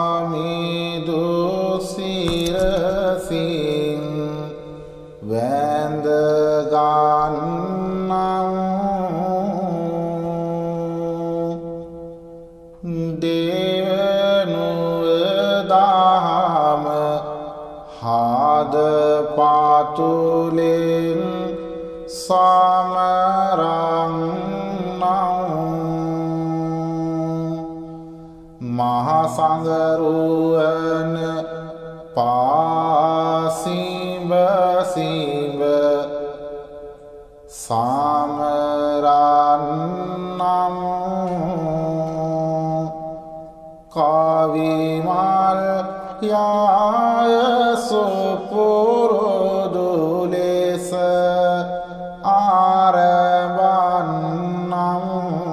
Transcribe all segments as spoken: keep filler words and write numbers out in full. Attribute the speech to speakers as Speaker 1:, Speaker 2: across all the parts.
Speaker 1: මිදු සිරසින් වැඳ ගන්නම් දේවනුව දහම හාද පාතුලෙන් සමරං මහසඟරුවන පාසිඹ සිඹ සමරන්නම් කවිමල් යාය සුපුරුදු ලෙස ආරබන්නම්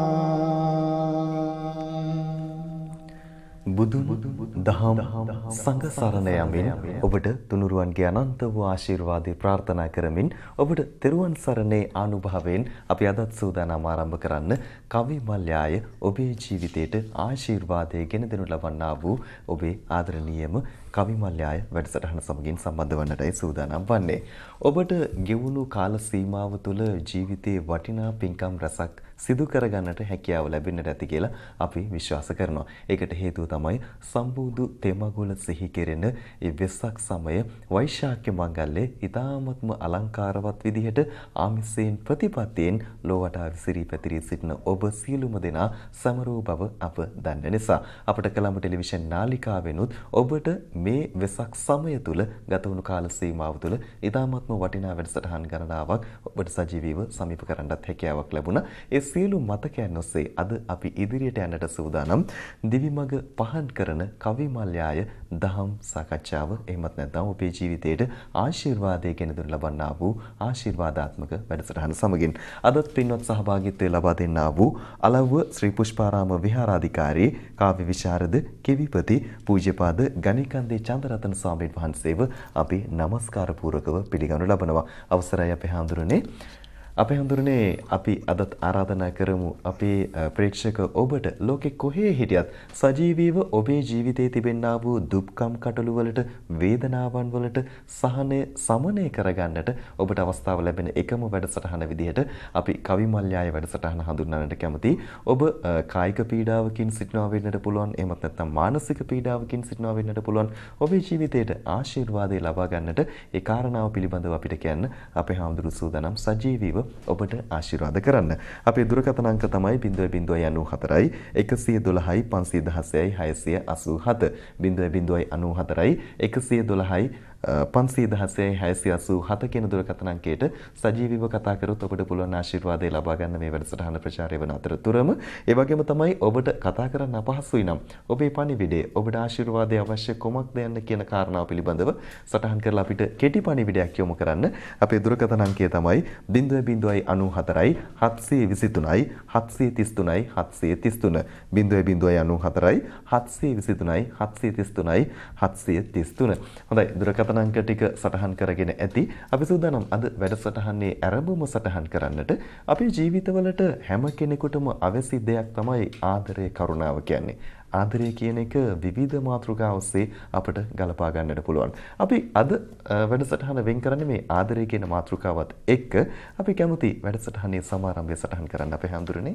Speaker 2: බුදුන් දහම් සංඝ සරණ යමින් ඔබට තුනුරුවන්ගේ අනන්ත වූ ආශිර්වාදේ ප්‍රාර්ථනා කරමින් ඔබට තෙරුවන් සරණේ ආනුභාවයෙන් අපි අදත් සූදානම් ආරම්භ කරන්න කවි මල්යාය ඔබේ ජීවිතයට ආශිර්වාදයේ ගෙන දෙනු ලබන්නා වූ ඔබේ ආදරණීයම කවි මල්යාය වැඩසටහන සමගින් සම්බන්ධ වන්නටයි සූදානම් වන්නේ. ඔබට ගෙවුණු කාල සීමාව තුළ ජීවිතයේ වටිනා පින්කම් රසක් සිදු කරගන්නට හැකියාව ලැබෙන්නට ඇති කියලා අපි විශ්වාස කරනවා. ඒකට හේතුව තමයි සම්බුදු තෙමගුල සිහි කෙරෙන ඒ වෙස්සක් සමය වෛශාඛ්‍ය මංගල්‍යයේ ඊ타ත්ම අලංකාරවත් විදිහට ආමිසයෙන් ප්‍රතිපත්තියෙන් ලෝවටා විසිරී පැතිරී සිටින ඔබ සියලුම දෙනා සමරූ බව අප දන්න නිසා අපට කලඹ ටෙලිවිෂන් නාලිකාවෙනුත් ඔබට මේ වෙසක් සමය තුල ගත වුණු කාල සීමාව තුල ඊ타ත්ම වටිනා වැඩසටහන් ගණනාවක් ඔබට සජීවීව සමීප කරන්නත් හැකියාවක් ලැබුණා. ඒ සියලු මතකයන් ඔස්සේ අද අපි ඉදිරියට යන්නට සූදානම් දිවිමග පහන් කරන කවි මල්යාය දහම් සාකච්ඡාව. එහෙමත් නැත්නම් ඔබේ ජීවිතයට ආශිර්වාදයේ ගෙන දෙනු ලබන්නා වූ ආශිර්වාදාත්මක වැඩසටහන සමගින් අදත් පින්වත් සහභාගීත්වය ලබා දෙන්නා වූ අලව්ව ශ්‍රී පුෂ්පාරාම විහාරාධිකාරී කාව්‍ය විශාරද කෙවිපති පූජ්‍යපාද ගණිකන්දේ චන්දරතන ස්වාමීන් වහන්සේව අපි নমස්කාර පූර්වකව පිළිගනු ලබනවා. අවසරයි අපේ හාමුදුරනේ. අපේ හඳුරන්නේ අපි අදත් ආරාධනා කරමු අපේ ප්‍රේක්ෂක ඔබට ලෝකෙ කොහේ හිටියත් සජීවීව ඔබේ ජීවිතයේ තිබෙනා වූ දුක්ඛම් කටළු වලට වේදනාවන් වලට සහනය සමනය කරගන්නට ඔබට අවස්ථාව ලැබෙන එකම වැඩසටහන විදිහට අපි කවි මල්යාය වැඩසටහන හඳුන්වන්නට කැමතියි. ඔබ කායික පීඩාවකින් සිටිනවා වෙන්නට පුළුවන්. එහෙමත් නැත්නම් මානසික පීඩාවකින් සිටිනවා වෙන්නට පුළුවන්. ඔබේ ජීවිතයට ආශිර්වාදය ලබා ගන්නට ඒ කාරණාව පිළිබඳව අපිට කියන්න අපේ හාමුදුරු සූදානම් සජීවීව ඔබට ආශිර්වාද කරන්න. අපේ දුරකථන අංක තමයි zero zero zero nine four one one one five one zero one six eight eight seven zero zero zero nine four one one one one පන්සිය දහසයි හයසිය අසූ හත කියන දුරකථන අංකයට සජීවීව කතා කරොත් ඔබට පුළුවන් ආශිර්වාදය ලබා ගන්න මේ වැඩසටහන ප්‍රචාරය වන අතරතුරම ඒ වගේම තමයි ඔබට කතා කරන්න අපහසුයි නම් ඔබේ පණිවිඩය ඔබට ආශිර්වාදය අවශ්‍ය කොමක්ද යන්න කියන කාරණාව පිළිබඳව සටහන් කරලා අපිට කෙටි පණිවිඩයක් යොමු කරන්න. අපේ දුරකථන අංකය තමයි zero zero zero nine four seven two three හත්සිය තිස් තුනයි හත්සිය තිස් තුන zero zero zero nine four seven හත්සිය තිස් තුනයි හත්සිය තිස් තුනයි හත්සිය තිස් තුන. හොඳයි දුරකථන අංක ටික සටහන් කරගෙන ඇති. අපි සූදානම් අද වැඩසටහනේ ආරම්භම සටහන් කරන්නට. අපේ ජීවිතවලට හැම කෙනෙකුටම අවශ්‍ය දෙයක් තමයි ආදරය කරුණාව කියන්නේ. ආදරය කියන එක විවිධ මාතෘකා ඔස්සේ අපට ගලපා ගන්නට පුළුවන්. අපි අද වැඩසටහන වෙන් කරන්නේ මේ ආදරය කියන මාතෘකාවත් එක්ක. අපි කැමති වැඩසටහනේ සමාරම්භය සටහන් කරන්න අපේ හඳුරන්නේ.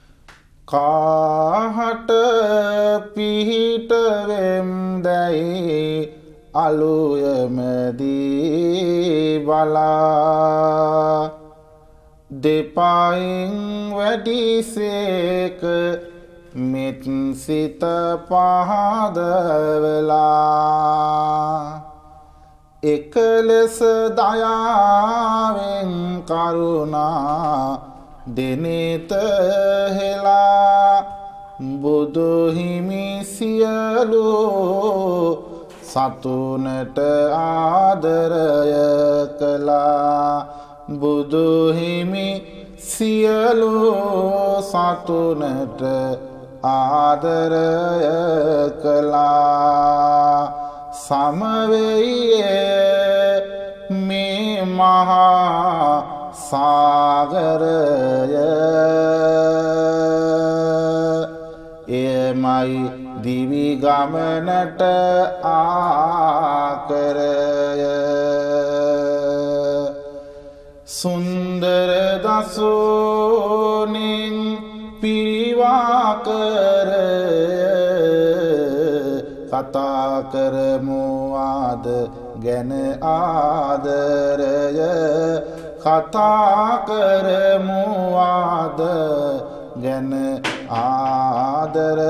Speaker 1: කාහට පිහිට වෙම්දැයි අලුයමදී බලා දෙපයින් වැඩිසේක මෙත් සිත පහදවලා එක ලෙස දයාවෙන් කරුණා දෙනෙත හෙලා බුදු හිමි සියලු සතුනට ආදරය කළා බුදු හිමි සියලු සතුනට ආදරය කළා සමවෙයේ මේ මහා සාගරය එයමයි දිවි ගමනට ආකරය සුන්දර දසුනින් පිරිවාකරය කතා කරමු ආද ගැන ආදරය කතා කරමු ආද ගැන ආදරය.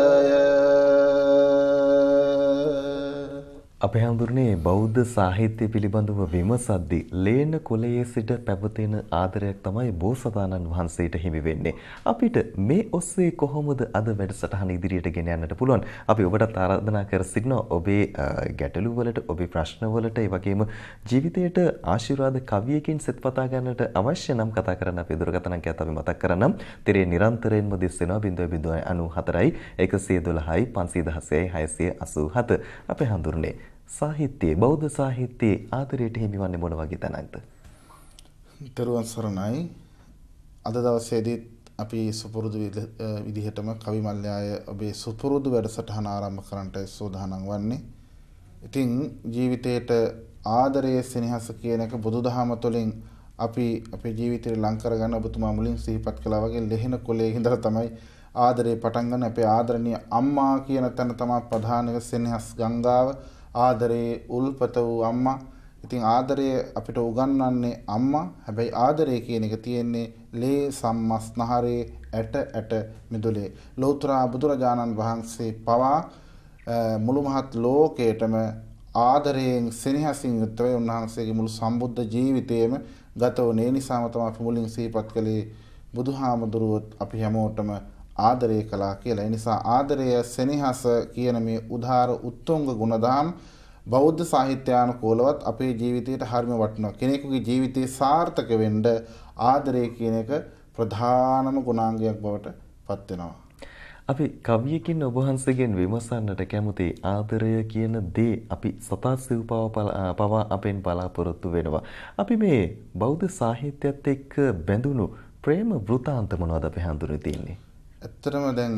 Speaker 2: අපේ හඳුරන්නේ බෞද්ධ සාහිත්‍ය පිළිබඳව විමසද්දී ලේන කුලයේ සිට පැවතෙන ආදරයක් තමයි බෝසතාණන් වහන්සේට හිමි වෙන්නේ. අපිට මේ ඔස්සේ කොහොමද අද වැඩසටහන ඉදිරියට ගෙන යන්නට පුළුවන්? අපි ඔබට ආරාධනා කර සිටිනවා ඔබේ ගැටලු වලට, ඔබේ ප්‍රශ්න වලට, ඒ වගේම ජීවිතයට ආශිර්වාද කවියකින් සෙත් පතා ගන්නට අවශ්‍ය නම් කතා කරන්න අපේ දුරකථන අංකයත් අපි මතක් කරනම්. තිරේ නිරන්තරයෙන්ම දිස් වෙනවා zero zero zero nine four one one one five one zero six eight eight seven. අපේ හඳුරන්නේ සාහිත්‍යයේ බෞද්ධ සාහිත්‍යයේ ආදරයට හිමිවන්නේ මොන වගේ තැනක්ද?
Speaker 1: තෙරුවන් සරණයි. අද දවසේදී අපි සුපුරුදු විදිහටම කවි මල්යාය ඔබේ සුපුරුදු වැඩසටහන ආරම්භ කරන්නට සූදානම් වන්නේ. ඉතින් ජීවිතේට ආදරයේ සෙනෙහස කියන එක බුදුදහම තුළින් අපි අපේ ජීවිතේ ලං කරගන්න ඔබතුමා මුලින් සිහිපත් කළා වගේ ලෙහෙන කොලේ ඉඳලා තමයි ආදරේ පටන් ගන්න. අපේ ආදරණීය අම්මා කියන තැන තමයි ප්‍රධානම සෙනෙහස් ගංගාව. ආදරේ උල්පත වූ අම්මා. ඉතින් ආදරය අපිට උගන්වන්නේ අම්මා. හැබැයි ආදරය කියන එක තියෙන්නේ ලේ සම්මස්නහරේ ඇට ඇට මිදුලේ. ලෞතර බුදුරජාණන් වහන්සේ පවා මුළු මහත් ලෝකයටම ආදරයෙන් සෙනෙහසින් යුක්තව උන්වහන්සේගේ මුළු සම්බුද්ධ ජීවිතයේම ගත වුණේ. නිසාම තමයි අපි මුලින් සිහිපත් කළේ බුදුහාමුදුරුවොත් අපි හැමෝටම ආදරය කළා කියලා. ඒ නිසා ආදරය සෙනෙහස කියන මේ උදාර උත්තුංග ගුණධම් බෞද්ධ සාහිත්‍යානුකූලවත් අපේ ජීවිතයට හරිම වටිනවා. කෙනෙකුගේ ජීවිතේ සාර්ථක වෙන්න ආදරය කියන එක ප්‍රධානම ගුණාංගයක් බවට පත් වෙනවා.
Speaker 2: අපි කවියකින් ඔබ වහන්සේගෙන් විමසන්නට කැමති ආදරය කියන දේ අපි සතා සිව්පව පවා අපෙන් බලාපොරොත්තු වෙනවා. අපි මේ බෞද්ධ සාහිත්‍යයත් එක්ක බැඳුණු ප්‍රේම වෘතාන්ත මොනවද අපි හඳුනන තියෙන්නේ?
Speaker 1: ඇත්තටම දැන්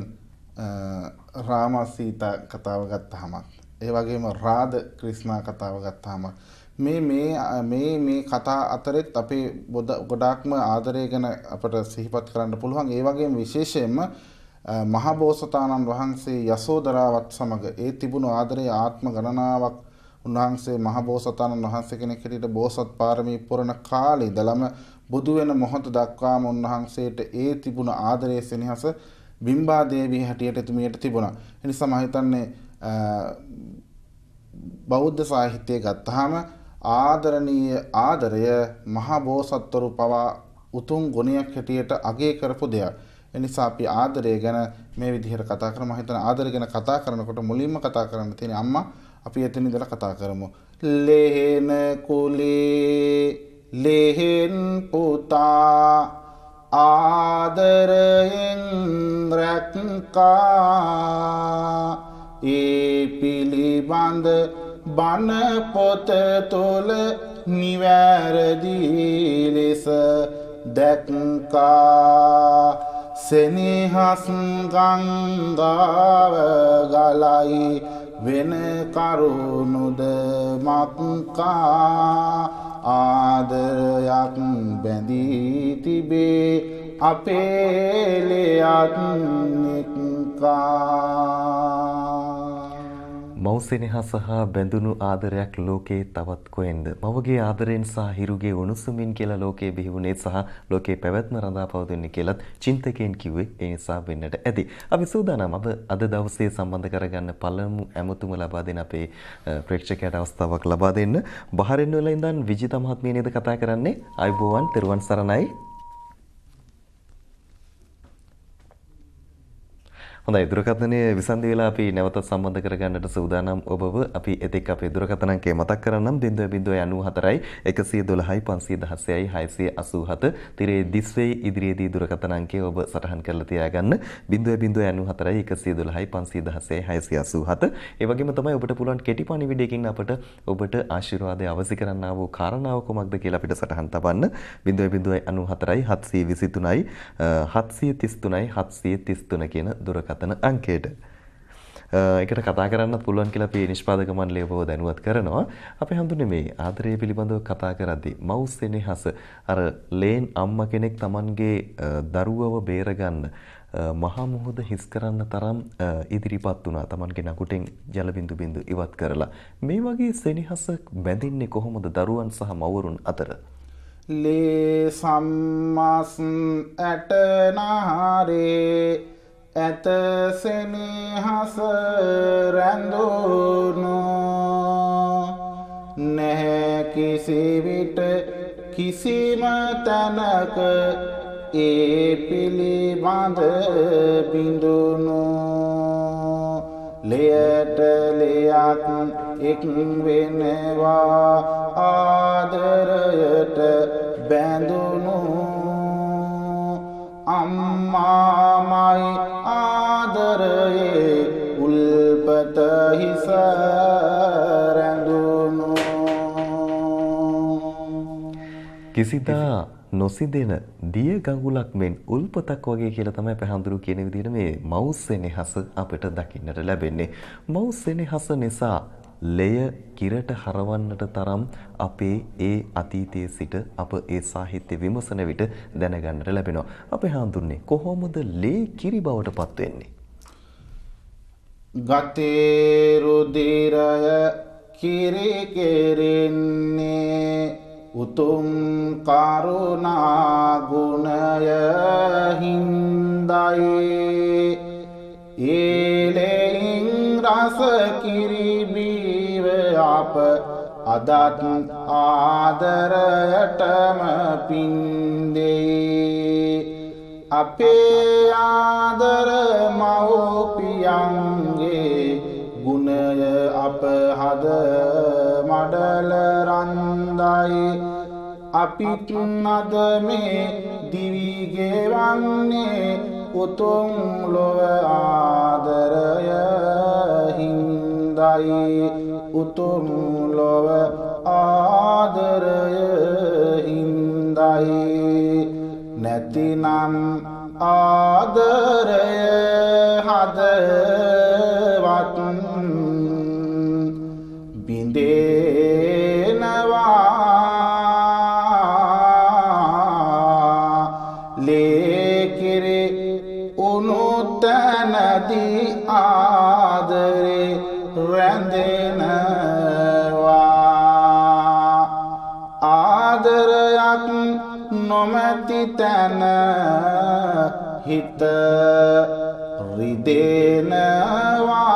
Speaker 1: රාම සීතා කතාව ගත්තාම ඒ වගේම රාධ ක්‍රිෂ්ණා කතාව ගත්තාම මේ මේ මේ මේ කතා අතරෙත් අපේ ගොඩාක්ම ආදරය ගැන අපට සිහිපත් කරන්න පුළුවන්. ඒ වගේම විශේෂයෙන්ම මහබෝසතාණන් වහන්සේ යසෝදරාවත් සමග ඒ තිබුණු ආදරයේ ආත්ම ගණනාවක් උන්වහන්සේ මහබෝසතාණන් වහන්සේ කෙනෙක් හැටියට බෝසත් පාරමී පුරන කාලේ ඉඳලම බුදු වෙන මොහොත දක්වාම උන්වහන්සේට ඒ තිබුණ ආදරයේ සෙනෙහස බිම්බා දේවිය හැටියට එතුමියට තිබුණා. ඒ නිසා මම හිතන්නේ බෞද්ධ සාහිත්‍යය ගත්තාම ආදරණීය ආදරය මහා බෝසත්වරු පවා උතුම් ගුණයක් හැටියට අගය කරපු දෙයක්. ඒ නිසා අපි ආදරය ගැන මේ විදිහට කතා කරමු. මම හිතන ආදරය ගැන කතා කරනකොට මුලින්ම කතා කරන්න තියෙන අම්මා. අපි එතන ඉඳලා කතා කරමු. ලේන කුලේ ලෙහෙන් පුතා ආදරයෙන් රැක්කා ඒ පිළිබඳ බණ පොත තුළ නිවැරදි ලෙස දැක්කා සෙනෙහස් ගංගාව ගලයි වෙන කරුණුද මක්කා ආදරයක් බැඳී තිබේ අපේ ලෙයත් නික්කා.
Speaker 2: මෞසෙනෙහස හා බැඳුණු ආදරයක් ලෝකේ තවත් කොහෙන්ද? මවගේ ආදරෙන් සහ හිරුගේ උණුසුමින් කියලා ලෝකේ බිහි වුණේ සහ ලෝකේ පැවැත්ම රඳා පවතින්නේ කියලත් චින්තකයන් කිව්වේ ඒ නිසා වෙන්නට ඇති. අපි සූදානම් අද අද දවසේ සම්බන්ධ කරගන්න පළමු ඇමතුම ලබා දෙන අපේ ප්‍රේක්ෂකයාට අවස්ථාවක් ලබා දෙන්න. බහරින් වල ඉඳන් විජිත මහත්මිය නේද කතා කරන්නේ? ආයුබෝවන්, තෙරුවන් සරණයි. හොඳයි, දුරකථනයේ විසන්දි වෙලා අපි නැවතත් සම්බන්ධ කරගන්නට සූදානම් ඔබව. අපි එතෙක් අපේ දුරකථන අංකය මතක් කරන්නම් zero zero zero nine four one one one one five one zero six eight eight seven. තිරේ දිස්වේ ඉදිරියේදී දුරකථන අංකය ඔබ සටහන් කරලා තියාගන්න zero zero zero nine four one one one one five one zero six eight eight seven. ඒ වගේම තමයි ඔබට පුළුවන් කෙටි පණිවිඩයකින් අපට ඔබට ආශිර්වාදය අවසි කරන්නා වූ කාරණාව කොමක්ද කියලා අපිට සටහන් තබන්න zero zero zero nine four one one seven two three seven three three seven three three කියන දුරකථන අංකයට. ඒකට කතා කරන්නත් පුළුවන් කියලා අපි නිෂ්පාදක මණ්ඩලය ඔබව දැනුවත් කරනවා. අපි හඳුන්නේ මේ ආදරය පිළිබඳව කතා කරද්දී මව් සෙනෙහස අර ලේන් අම්මා කෙනෙක් Tamanගේ දරුවව බේරගන්න මහා මුහුද හිස් කරන්න තරම් ඉදිරිපත් වුණා. Tamanගේ නකුටෙන් ජල බිඳු බිඳු ඉවත් කරලා. මේ වගේ සෙනෙහස බැඳින්නේ කොහොමද දරුවන් සහ මව්වරුන් අතර?
Speaker 1: ලේ සම්මස් ඇට නහරේ ඇත සෙනෙහස රැඳුණු නැහැ කිසි විට කිසිම තැනක ඒ පිළිබඳ බිඳුණු ලෙයට ලෙයක් එක් වෙනවා ආදරයට බැඳුණු අම්මාමයි ආදරයේ උල්පත හිස රැඳුණු
Speaker 2: කිසිදා නොසිදෙන දිය ගඟුලක් මෙන් උල්පතක් වගේ කියලා තමයි පැහැඳුරු කියන විදිහට මේ මව් සෙනෙහස අපිට දකින්නට ලැබෙන්නේ. මව් සෙනෙහස නිසා ලය කිරට හරවන්නට තරම් අපේ ඒ අතීතයේ සිට අප ඒ සාහිත්‍ය විමසන විට දැනගන්නට ලැබෙනවා. අපේ හඳුන්නේ කොහොමද ලේ කිරි බවට පත් වෙන්නේ?
Speaker 1: ගතේ රුධිරය කිරි කෙරෙන්නේ උතුම් කරුණා ගුණය හින්දායි ඒලෙන් රස කිරි බීව අප අදත් ආදරයටම පින්දේ අපේ ආදර මව්පියන්ගේ ගුණය අප හද මඩල රන්දයි අපිත් අද මේ දිවි ගෙවන්නේ උතුම් ලොව ආදරය හින්දායි උතුම් ලොව ආදරය හින්දායි නැතිනම් ආදරය හදවත් බිඳේනවා ලේකිරි උනුතනදී ආදරේ රැඳෙනවා ආදරයක් නොමැති තැන හිත රිදෙනවා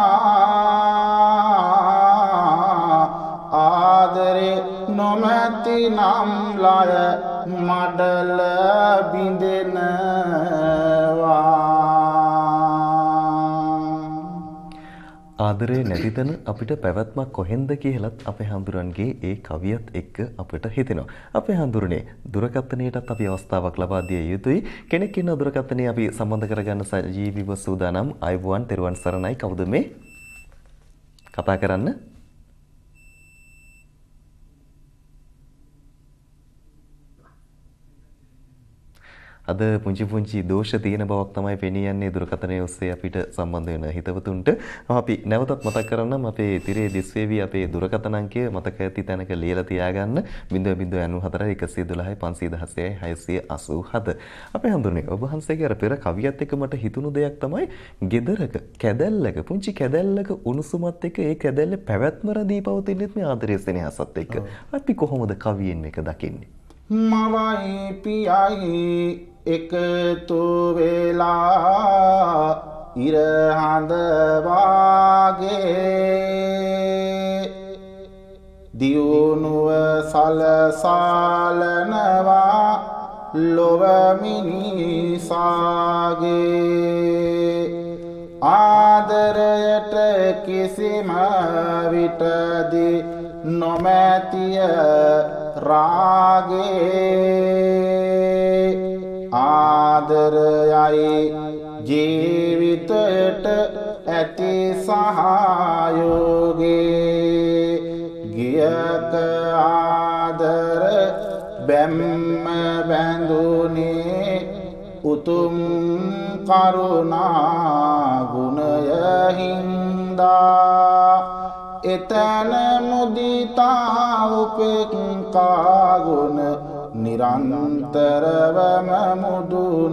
Speaker 1: ආදරේ නොමැති නම් ලය මඩල බිඳෙනවා
Speaker 2: ආදරේ නැති තැන අපිට පැවැත්මක් කොහෙන්ද කියලත් අපේ හඳුරන්ගේ ඒ කවියත් එක්ක අපිට හිතෙනවා. අපේ හඳුරන්නේ දුරකථනයටත් අපි අවස්ථාවක් ලබා දිය යුතුයි. කෙනෙක් ඉන්න දුරකථනයේ අපි සම්බන්ධ කරගන්න සජීවීව සූදානම්. අයුබෝවන් තෙරුවන් සරණයි. කවුද මේ? කතා කරන්න. අද පුංචි පුංචි දෝෂ තියෙන බවක් තමයි පෙනී යන්නේ දුරකථනයේ ඔස්සේ අපිට සම්බන්ධ වෙන හිතවතුන්ට. අපි නැවතත් මතක් කරන්නම් අපේ තිරේ දිස්වේවි අපේ දුරකථන අංකය මතක ඇති තැනක ලියලා තියාගන්න zero zero zero nine four one one one five one zero six eight seven. අපේ හඳුන්නේ ඔබ වහන්සේගේ අර පෙර කවියත් එක්ක මට හිතුණු දෙයක් තමයි ගෙදරක කැදැල්ලක පුංචි කැදැල්ලක උණුසුමත් එක්ක ඒ කැදැල්ලේ පැවැත්ම රැඳී පවතිනෙත් මේ ආදරයේ සෙනෙහසත් එක්ක. අපි කොහොමද කවියෙන් මේක දකින්නේ?
Speaker 1: මවයි පියයි එකතු වෙලා ඉර හඳ වාගේ දියුණුව සලසලනවා ලොව මිනිසාගේ ආදරයට කිසිම විටදී නොමැතිය රාගේ ආදරයයි ජීවිතයට ඇති සහයෝගේ ගියක ආදර බැම්ම බැඳුනේ උතුම් කරුණා ගුණය හින්දා එතන මුදිතා උපේක්ඛා ගුණ නිරන්තරවම මුදුන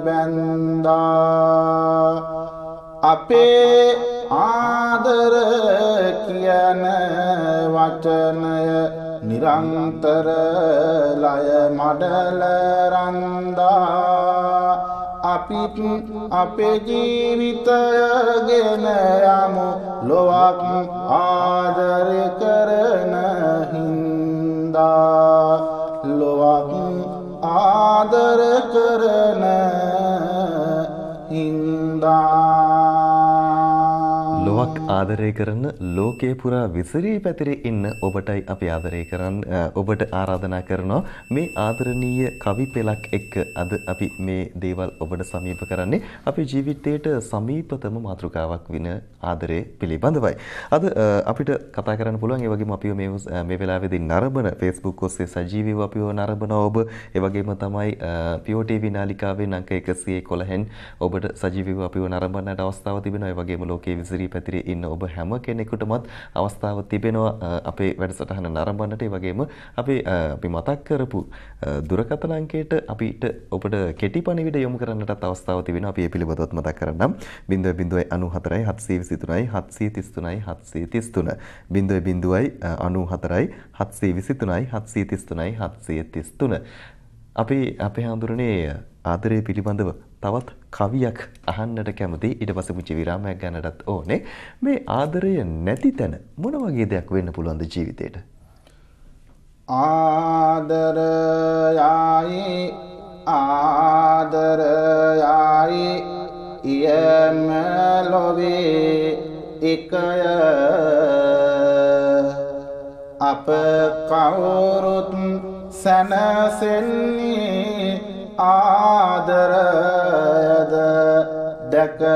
Speaker 1: බැන්දා අපේ ආදර කියන වචනය නිරන්තර ලය මඩල රන්දා අපිත් අපේ ජීවිතය ගෙන යමු ලොවක් ආදර කරන හින්දා ලොවක් ආදර කරන හින්දා
Speaker 2: ලොවක් ආදරය කරන ලෝකයේ පුරා විසිරී පැතිරී ඉන්න ඔබටයි අපි ආදරය කරන්න ඔබට ආරාධනා කරනවා මේ ආදරණීය කවි පෙළක් එක්ක අද අපි මේ දේවල් ඔබට සමීප කරන්නේ අපේ ජීවිතයට සමීපතම මාතෘකාවක් වෙන ආදරය පිළිබඳවයි. අද අපිට කතා කරන්න පුළුවන් ඒ වගේම අපිව මේ මේ වෙලාවේදී නරඹන Facebook ඔස්සේ සජීවීව අපිව නරඹන ඔබ ඒ වගේම තමයි පියෝ ටීවී නාලිකාවෙන් අංක එකසිය එකොළහෙන් ඔබට සජීවීව අපිව නරඹන්නට අවස්ථාව තිබෙනවා. ඒ වගේම ලෝකයේ විසිරී පැතිරී ඉන්න ඔබ හැම කෙනෙකුටමත් අවස්ථාව තිබෙනවා අපේ වැඩසටහන නරඹන්නට. ඒ වගේම අපි අපි මතක් කරපු දුරකථන අංකයට අපිට ඔබට කෙටි පණිවිඩ යොමු කරන්නටත් අවස්ථාව තිබෙනවා. අපි ඒ පිළිබඳවත් මතක් කරන්නම්. ज़ीरो ज़ीरो नौ चार हत्सी विसितुनයි हत्सी තිස්තුනයි हत्सी තිස්තුන ज़ीरो ज़ीरो नौ चार हत्सी विसितुनයි हत्सी තිස්තුනයි हत्सी තිස්තුන අපි අපේ හඳුරන්නේ ආදරය පිළිබඳව තවත් කවියක් අහන්නට කැමති. ඊට පස්සේ පුංචි විරාමයක් ගන්නටත් ඕනේ. මේ ආදරය නැති තැන මොන වගේ දෙයක් වෙන්න පුළුවන්ද ජීවිතේට?
Speaker 1: ආදරයයි ආදරයයි යම ලොවේ එකය අප කවුරුත් සැනසෙන්නේ ආදරයද දැකය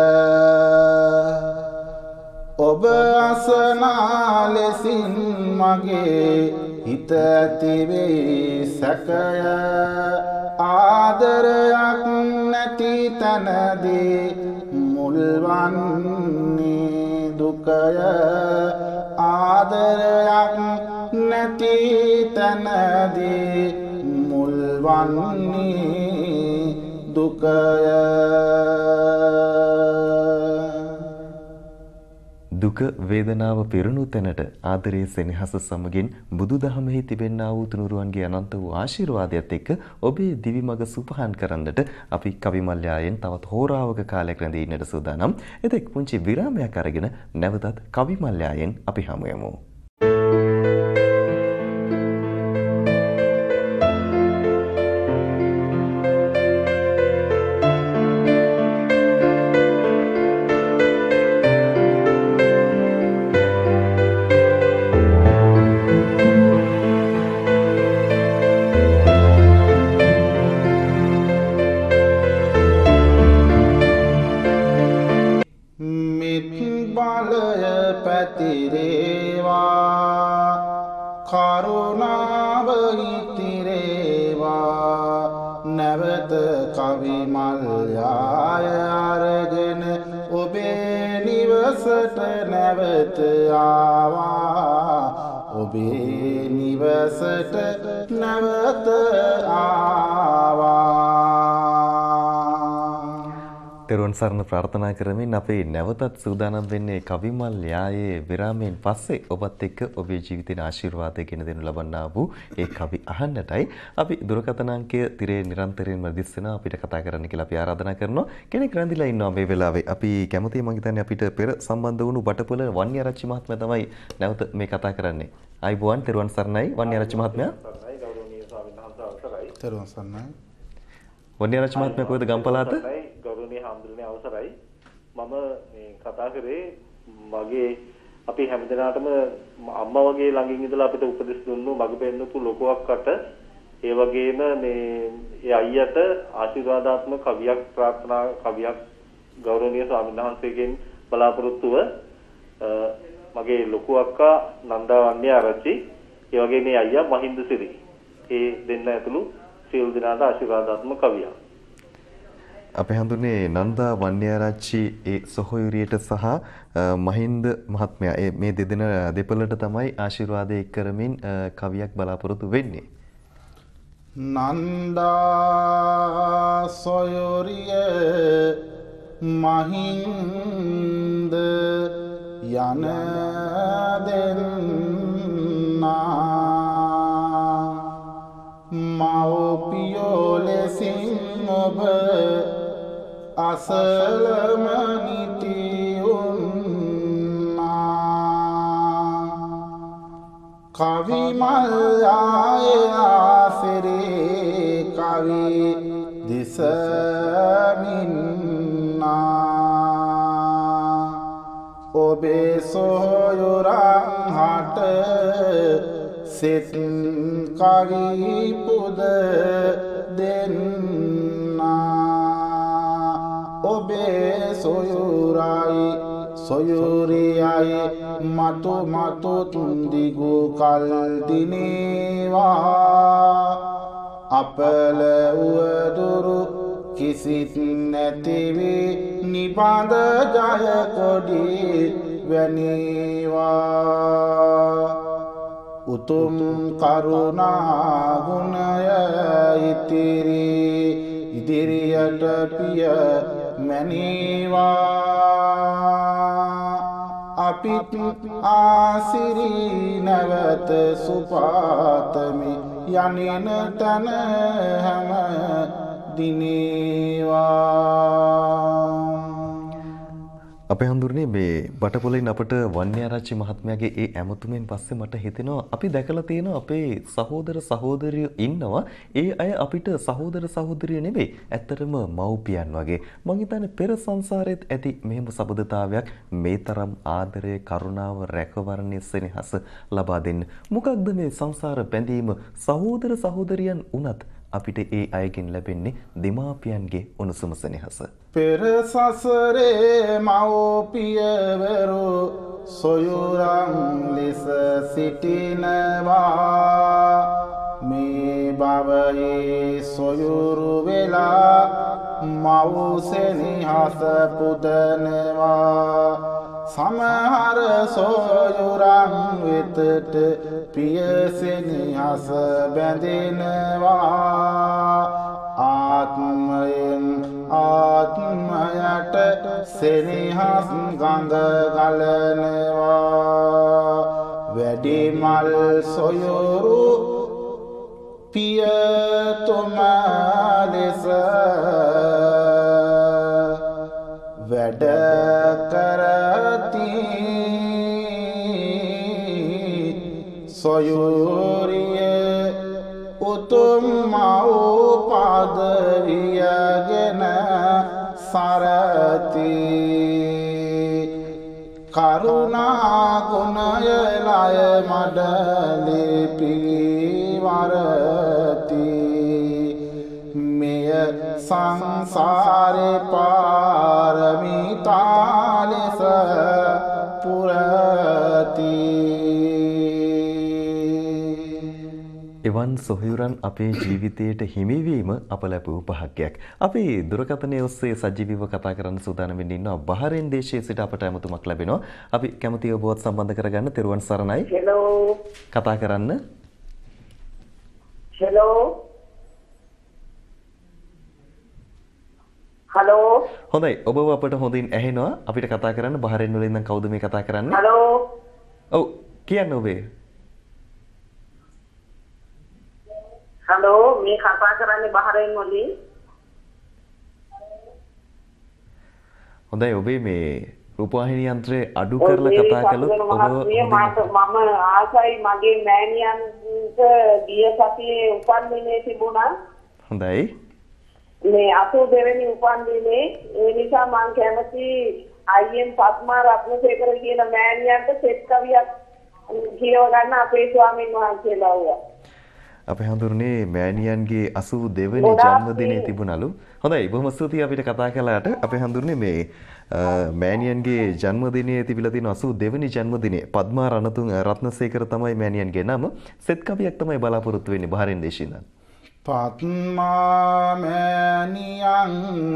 Speaker 1: ඔබ අසනා ලෙසින් මගේ හිත ඇතිවේ සැකය ආදරයක් නැති තැනදී මුල්වන්නේ දුකය ආදරයක් නැති තැනදී මුල්වන්නේ දුකය.
Speaker 2: දුක වේදනාව පිරුණු තැනට ආදරයේ සෙනෙහස සමගින් බුදුදහමෙහි තිබෙනා වූ තුනුරුවන්ගේ අනන්ත වූ ආශිර්වාදයත් එක්ක ඔබේ දිවි මඟ සුපහන් කරන්නට අපි කවිමල්යායෙන් තවත් හෝරාවක කාලයක් රැඳී ඉන්නට සූදානම්. එතෙක් පුංචි විරාමයක් අරගෙන නැවතත් කවිමල්යායෙන් අපි හමු යමු.
Speaker 1: කරුණාව ඉතිරේවා නැවත කවිමල්යාය අරගෙන ඔබේ නිවසට නැවත ආවා ඔබේ නිවසට නැවත ආවා.
Speaker 2: තෙරුවන් සරණ ප්‍රාර්ථනා කරමින් අපේ නැවතත් සූදානම් වෙන්නේ කවිමල්යායේ විරාමයෙන් පස්සේ ඔබත් එක්ක ඔබේ ජීවිතේ ආශිර්වාදය ගෙන දෙනු ලබන්නා වූ ඒ කවි අහන්නටයි. අපි දුරකථන අංකය තිරේ නිරන්තරයෙන්ම දිස්සෙනවා අපිට කතා කරන්න කියලා අපි ආරාධනා කරනවා. කෙනෙක් රැඳිලා ඉන්නවා මේ වෙලාවේ. අපි කැමතියි මං හිතන්නේ අපිට පෙර සම්බන්ධ වුණු බටපොළ වන්නිආරච්චි මහත්මයා තමයි නැවත මේ කතා කරන්නේ. ආයිබෝවන් තෙරුවන් සරණයි වන්නිආරච්චි මහත්මයා.
Speaker 3: සරණයි ගෞරවනීය ස්වාමීන් වහන්සේ අවසරයි.
Speaker 1: තෙරුවන් සරණයි.
Speaker 2: වන්නිආරච්චි මහත්මයා කොහෙද ගම්පලාත?
Speaker 3: ගෞරවනීය හාමුදුරනේ අවසරයි. මම මේ කතා කරේ මගේ අපි හැමදෙනාටම අම්මා වගේ ළඟින් ඉඳලා අපිට උපදෙස් දුන්නු මග පෙන්නපු ලොකුවක්කට ඒ වගේම මේ ඒ අයියට ආශිර්වාදාත්මක කවියක් ප්‍රාර්ථනා කවියක් ගෞරවනීය ස්වාමීන් වහන්සේගෙන් බලාපොරොත්තුව මගේ ලොකු අක්කා නන්දා වන්නිආරච්චි ඒ වගේ මේ අයියා මහින්ද සිරි ඒ දෙන්න ඇතුළු සියලු දෙනාට ආශිර්වාදාත්මක කවියක්.
Speaker 2: අපේ හඳුනේ නන්දා වන්‍යාරච්චි ඒ සොහොයුරියට සහ මහින්ද මහත්මයා ඒ මේ දෙදෙන දෙපළට තමයි ආශිර්වාදය එක් කරමින් කවියක් බලාපොරොත්තු වෙන්නේ.
Speaker 1: නන්දා සොයුරිය මහින්ද යන දෙන්නා මව්පියෝ ලෙසින් ඔබ අසලම නිතිඋන්නා කවි මල් ආයසිරේ කවි දිසමින්නා ඔබේ සොයුරන් හට සිත් කවි පුද දෙන්නා ඔබේ සොයුරයි සොයුරියයි මතු මතු තුන්දිගු කල් දිනේවා අපල උවදුරු කිසිත් නැතිවි නිබඳ ජය කොඩි වැනීවා උතුම් කරුණා ගුණය ඉතිරි ඉදිරියට පිය මැනීවා අපිත් ආසිරි නැවත සුපාතමි යනින තන හැම දිනේවා.
Speaker 2: අපේ හඳුරන්නේ මේ බටපොලින් අපට වන්‍යාරච්චි මහත්මයාගේ ඒ ඇමතුමෙන් පස්සේ මට හිතෙනවා අපි දැකලා තියෙනවා අපේ සහෝදර සහෝදරියෝ ඉන්නවා ඒ අය අපිට සහෝදර සහෝදරියෝ නෙවෙයි ඇත්තටම මව්පියන් වගේ මං හිතන්නේ පෙර සංසාරෙත් ඇති මෙහෙම සබඳතාවයක් මේ තරම් ආදරය කරුණාව රැකවරණය සෙනෙහස ලබා දෙන්න මොකක්ද මේ සංසාර බැඳීම සහෝදර සහෝදරියන් උනත් අපිට ඒ අයගෙන් ලැබෙන්නේ දෙමාපියන්ගේ උණුසුම සෙනෙහස.
Speaker 1: පෙර සසරේ මව්පියවරු සොයුරන් ලෙස සිටිනවා මේ භවයේ සොයුරු වෙලා මව් සෙනෙහස පුදනවා සමහර සොයුරන් වෙතට පිය සෙනෙහස බැඳෙනවා ආත්මයෙන් ආත්මයට සෙනෙහස් ගඟ ගලනවා වැඩිමල් සොයුරු පියතුම ලෙස වැඩ කරති සොයුරිය උතුම් මව් පදවියගෙන සරති කරුණා ගුණය ලය මඩලේ පිරිවරති මෙය සංසාරේ පාරමිතා ලෙස පුරති.
Speaker 2: එවන් සොහයුරන් අපේ ජීවිතයට හිමිවීම අප ලැබූ භාග්‍යයක්. අපි දුරකථනයේ ඔස්සේ සජීවීව කතා කරන්න සූදානම් වෙන්න ඉන්නවා. බහරේන් දේශයේ සිට අපට ඇමතුමක් ලැබෙනවා. අපි කැමතියි ඔබවත් සම්බන්ධ කරගන්න. තෙරුවන් සරණයි.
Speaker 4: හෙලෝ.
Speaker 2: කතා කරන්න.
Speaker 4: හෙලෝ. හලෝ.
Speaker 2: හොඳයි. ඔබව අපට හොඳින් ඇහෙනවා. අපිට කතා කරන්න බහරේන් වලින් නම් කවුද මේ කතා කරන්නේ?
Speaker 4: හලෝ.
Speaker 2: ඔව් කියන්න ඔබේ.
Speaker 4: හලෝ මේ කතා කරන්නේ බහරෙන් වලින්.
Speaker 2: හොඳයි ඔබේ මේ රූපවාහිනී යන්ත්‍රය අඩු කරලා කතා කළොත් ඔබ
Speaker 4: මම ආසයි මගේ මෑණියන්ට ගිය සතියේ උපන්දිනේ තිබුණා.
Speaker 2: හොඳයි.
Speaker 4: මේ අතෝ දෙවෙනි උපන්දිනේ ඒ නිසා මම කැමති අයිඑම් පත්මා රත්නසේකර කියන මෑණියන්ට සෙත් කවියක් කියව ගන්න අපේ ස්වාමීන් වහන්සේලා වුණා.
Speaker 2: අපේ හඳුරන්නේ මෑණියන්ගේ අසූ දෙවෙනි ජන්මදිනය තිබුණලු. හොඳයි බොහොම ස්තුතියි අපිට කතා කළාට. අපේ හඳුරන්නේ මේ මෑණියන්ගේ ජන්මදිනයේ තිබිලා තියෙන අසූ දෙවෙනි ජන්මදිනය පද්මා රණතුංග රත්නසේකර තමයි මෑණියන්ගේ නම. සෙත් කවියක් තමයි බලාපොරොත්තු වෙන්නේ බහරෙන් දේශින්දන්.
Speaker 1: පත්මාමෑනියන්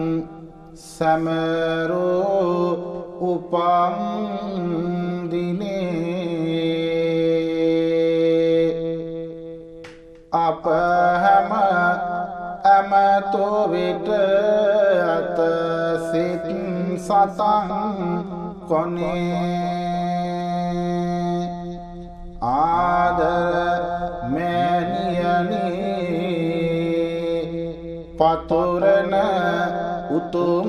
Speaker 1: සැමරෝ උපන් දිනේ අප හැම ඇමතෝ විට අත සිත් සතන් කොනේ ආදර මෑණියනි පතුරන උතුම්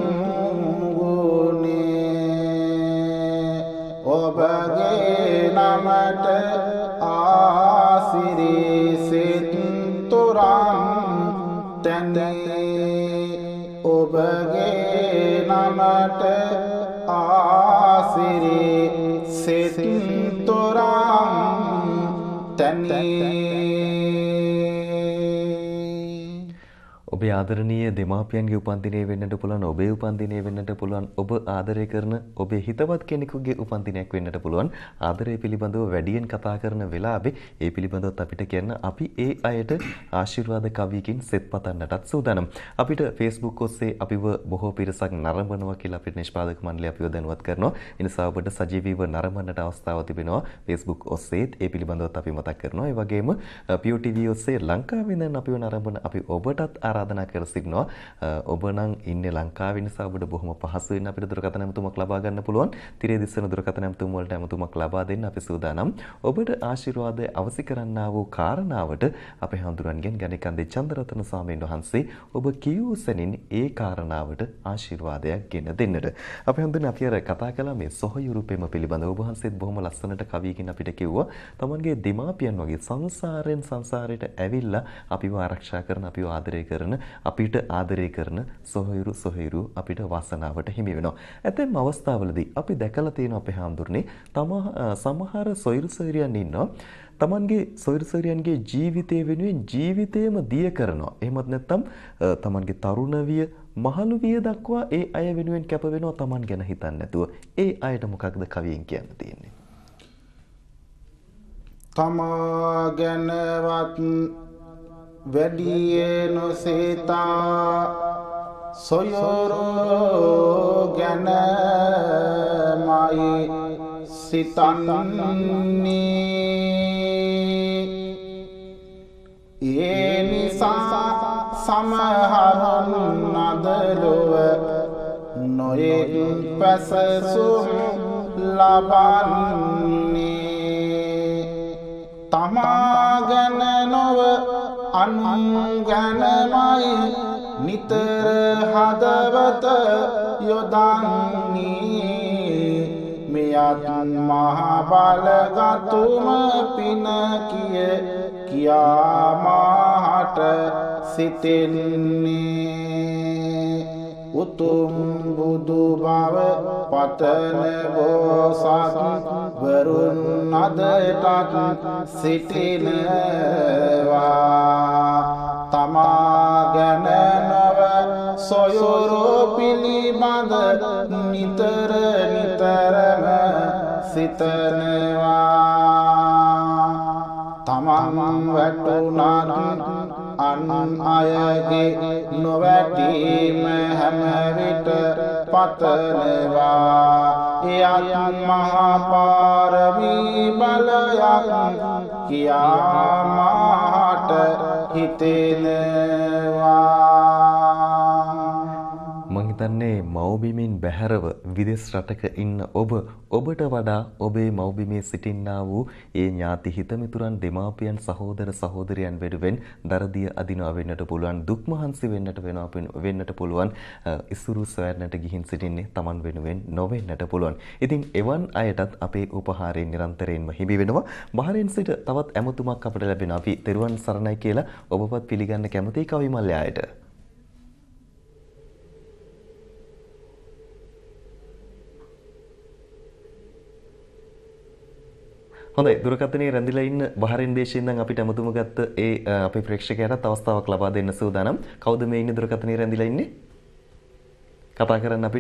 Speaker 1: ගුණේ ඔබගේ නමට ආසිරි සිත් තුරන් තැන්නේ ඔබගේ නමට ආසිරි සිත් තුරන් තැන්නේ
Speaker 2: ඔබේ ආදරණීය දෙමාපියන්ගේ උපන්දිනය වෙන්නට පුළුවන් ඔබේ උපන්දිනය වෙන්නට පුළුවන් ඔබ ආදරය කරන ඔබේ හිතවත් කෙනෙකුගේ උපන්දිනයක් වෙන්නට පුළුවන් ආදරය පිළිබඳව වැඩියෙන් කතා කරන වෙලාවේ ඒ පිළිබඳවත් අපිට කියන්න අපි ඒ අයට ආශිර්වාද කවියකින් සෙත් පතන්නටත් සූදානම් අපිට Facebook ඔස්සේ අපිව බොහෝ පිරිසක් නරඹනවා කියලා අපිට නිෂ්පාදක මණ්ඩලය අපිව දැනුවත් කරනවා ඒ නිසා ඔබට සජීවීව නරඹන්නට අවස්ථාවක් තිබෙනවා Facebook ඔස්සේත් ඒ පිළිබඳවත් අපි මතක් කරනවා ඒ වගේම Pure T V ඔස්සේ ලංකාවේ ඉඳන් අපිව නරඹන අපි ඔබටත් ආරාධනා කර සිටිනවා ඔබ නම් ඉන්නේ ලංකාවේ නිසා ඔබට බොහොම පහසුවෙන් අපිට දුරකථන ඇමතුමක් ලබා ගන්න පුළුවන්. තිරේ දිස්සන දුරකථන ඇමතුම වලට ඇමතුමක් ලබා දෙන්න අපි සූදානම්. ඔබට ආශිර්වාදය අවසි කරන්නා වූ කාරණාවට අපේ හඳුරන්ගෙන් ගණිකන්දේ චන්ද්‍රරත්න ස්වාමීන් වහන්සේ ඔබ කියූ සැනින් ඒ කාරණාවට ආශිර්වාදයක් ගෙන දෙන්නට. අපේ හඳුරන්නේ අපි අර කතා කළා මේ සොහයුරු පෙම පිළිබඳව. ඔබ වහන්සේත් බොහොම ලස්සනට කවියකින් අපිට කිව්වා. තමන්ගේ දෙමාපියන් වගේ සංසාරයෙන් සංසාරයට ඇවිල්ලා අපිව ආරක්ෂා කරන අපිව ආදරය කරන අපිට ආදරය කරන සොහොයුරු සොහොයුරු අපිට වාසනාවට හිමි වෙනවා. ඇතැම් අවස්ථාවලදී අපි දැකලා තියෙන අපේ හාමුදුරනේ තම සමහර සොයුරු සොයුරියන් ඉන්නවා. තමන්ගේ සොයුරු සොයුරියන්ගේ ජීවිතය වෙනුවෙන් ජීවිතේම දිය කරනවා. එහෙමත් නැත්නම් තමන්ගේ තරුණ විය මහලු විය දක්වා ඒ අය වෙනුවෙන් කැප වෙනවා තමන් ගැන හිතන්නේ නැතුව. ඒ අයට මොකක්ද කවියෙන් කියන්න තියෙන්නේ?
Speaker 1: තමා ගැනවත් වැඩියේ නොසිතා සොයුරෝ ගැනමයි සිතන්නේ ඒ නිසා සමහරුන් අදලොව නොයෙක් පැසසුම් ලබන්නේ තමා ගැන නොව අන් ගැනමයි නිතර හදවත යොදන්නේ මෙයත් මහ බලගතුම පින කිය කියා මාට සිතෙන්නේ උතුම් බුදු බව පතන බෝසත් වරුන් අදටත් සිටිනවා තමා ගැන නොව සොයුරු පිළිබඳ නිතර නිතරම සිතනවා තමන් වැටුණත් අන් අයගේ නොවැටීම හැම විට පතනවා එයත් මහා පාරමී බලයක් කියා මාට හිතෙනවා.
Speaker 2: මං හිතන්නේ මව්බිමින් බැහැරව විදෙස් රටක ඉන්න ඔබ ඔබට වඩා ඔබේ මව්බිමේ සිටින්නා වූ ඒ ඥාති හිතමිතුරන් දෙමාපියන් සහෝදර සහෝදරයන් වෙනුවෙන් දරදිය අදිනවා වෙන්නට පුළුවන් දුක් මහන්සි වෙන්නට වෙනවා වෙන්නට පුළුවන් ඉසුරු සොයන්නට ගිහින් සිටින්නේ Taman වෙනුවෙන් නොවෙන්නට පුළුවන්. ඉතින් එවන් අයටත් අපේ උපහාරයෙන් නිරන්තරයෙන්ම හිමි වෙනවා. බහරෙන් සිට තවත් ඇමතුමක් අපට ලැබෙනවා. අපි තෙරුවන් සරණයි කියලා ඔබවත් පිළිගන්න කැමතියි කවිමල්යායට. හොඳයි දුරකථනයේ රැඳිලා ඉන්න බහරෙන් දේශයෙන් නම් අපිට අමතුම ගත්ත ඒ අපේ ප්‍රේක්ෂකයාට අවස්ථාවක් ලබා දෙන්න සූදානම්. කවුද මේ ඉන්නේ දුරකථනයේ රැඳිලා ඉන්නේ? කතා කරන්න අපිට.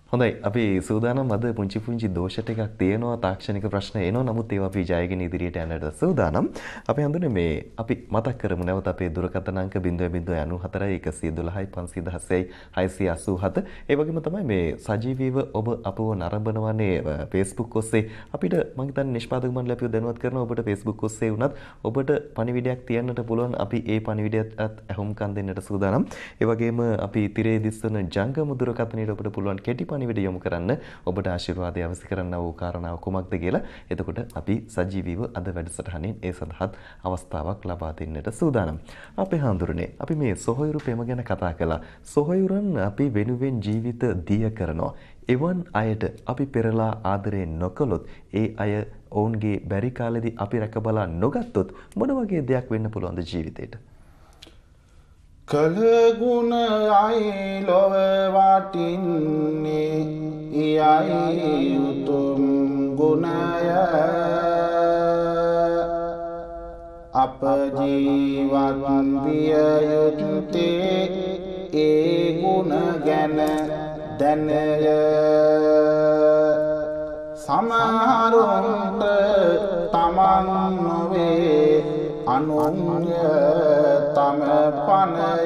Speaker 2: හොඳයි අපි සූදානම් අද පුංචි පුංචි දෝෂ ටිකක් තියෙනවා තාක්ෂණික ප්‍රශ්න එනවා නමුත් ඒවා අපි ජයගෙන ඉදිරියට යන්නට සූදානම් අපි හඳුනේ මේ අපි මතක් කරමු නැවත අපේ දුරකථන අංක zero zero zero nine four one one one five one zero six eight eight seven ඒ වගේම තමයි මේ සජීවීව ඔබ අපව නරඹනවනේ Facebook ඔස්සේ අපිට මම හිතන්නේ නිෂ්පාදක මණ්ඩලය අපිව දැනුවත් කරනවා ඔබට Facebook ඔස්සේ වුණත් ඔබට පණිවිඩයක් තියන්නට පුළුවන් අපි ඒ පණිවිඩයත් අහුම්කම් දෙන්නට සූදානම් ඒ වගේම අපි තිරේ දිස්වන ජංගම දුරකථනයට ඔබට පුළුවන් කෙටි පණිවිඩ යොමු කරන්න ඔබට ආශිර්වාදය අවශ්‍ය කරන වූ කාරණාව කුමක්ද කියලා. එතකොට අපි සජීවීව අද වැඩසටහනින් ඒ සඳහාත් අවස්ථාවක් ලබා දෙන්නට සූදානම්. අපේ හාමුදුරනේ අපි මේ සොහොයුරු පෙම ගැන කතා කළා. සොහොයුරන් අපි වෙනුවෙන් ජීවිත දිය කරනවා. එවන් අයට අපි පෙරලා ආදරේ නොකළොත් ඒ අය ඔවුන්ගේ බැරි කාලෙදී අපි රැකබලා නොගත්තොත් මොන වගේ දෙයක් වෙන්න පුළුවන්ද ජීවිතේට?
Speaker 1: කලගුණ අයි ලොව වටින්නේ ඊයයි උතුම් ගුණය අප ජීවත් විය යුත්තේ ඒ ගුණ ගැන දැනය සමහරුන්ට තමන් නොවේ අනුන්ය තම පනය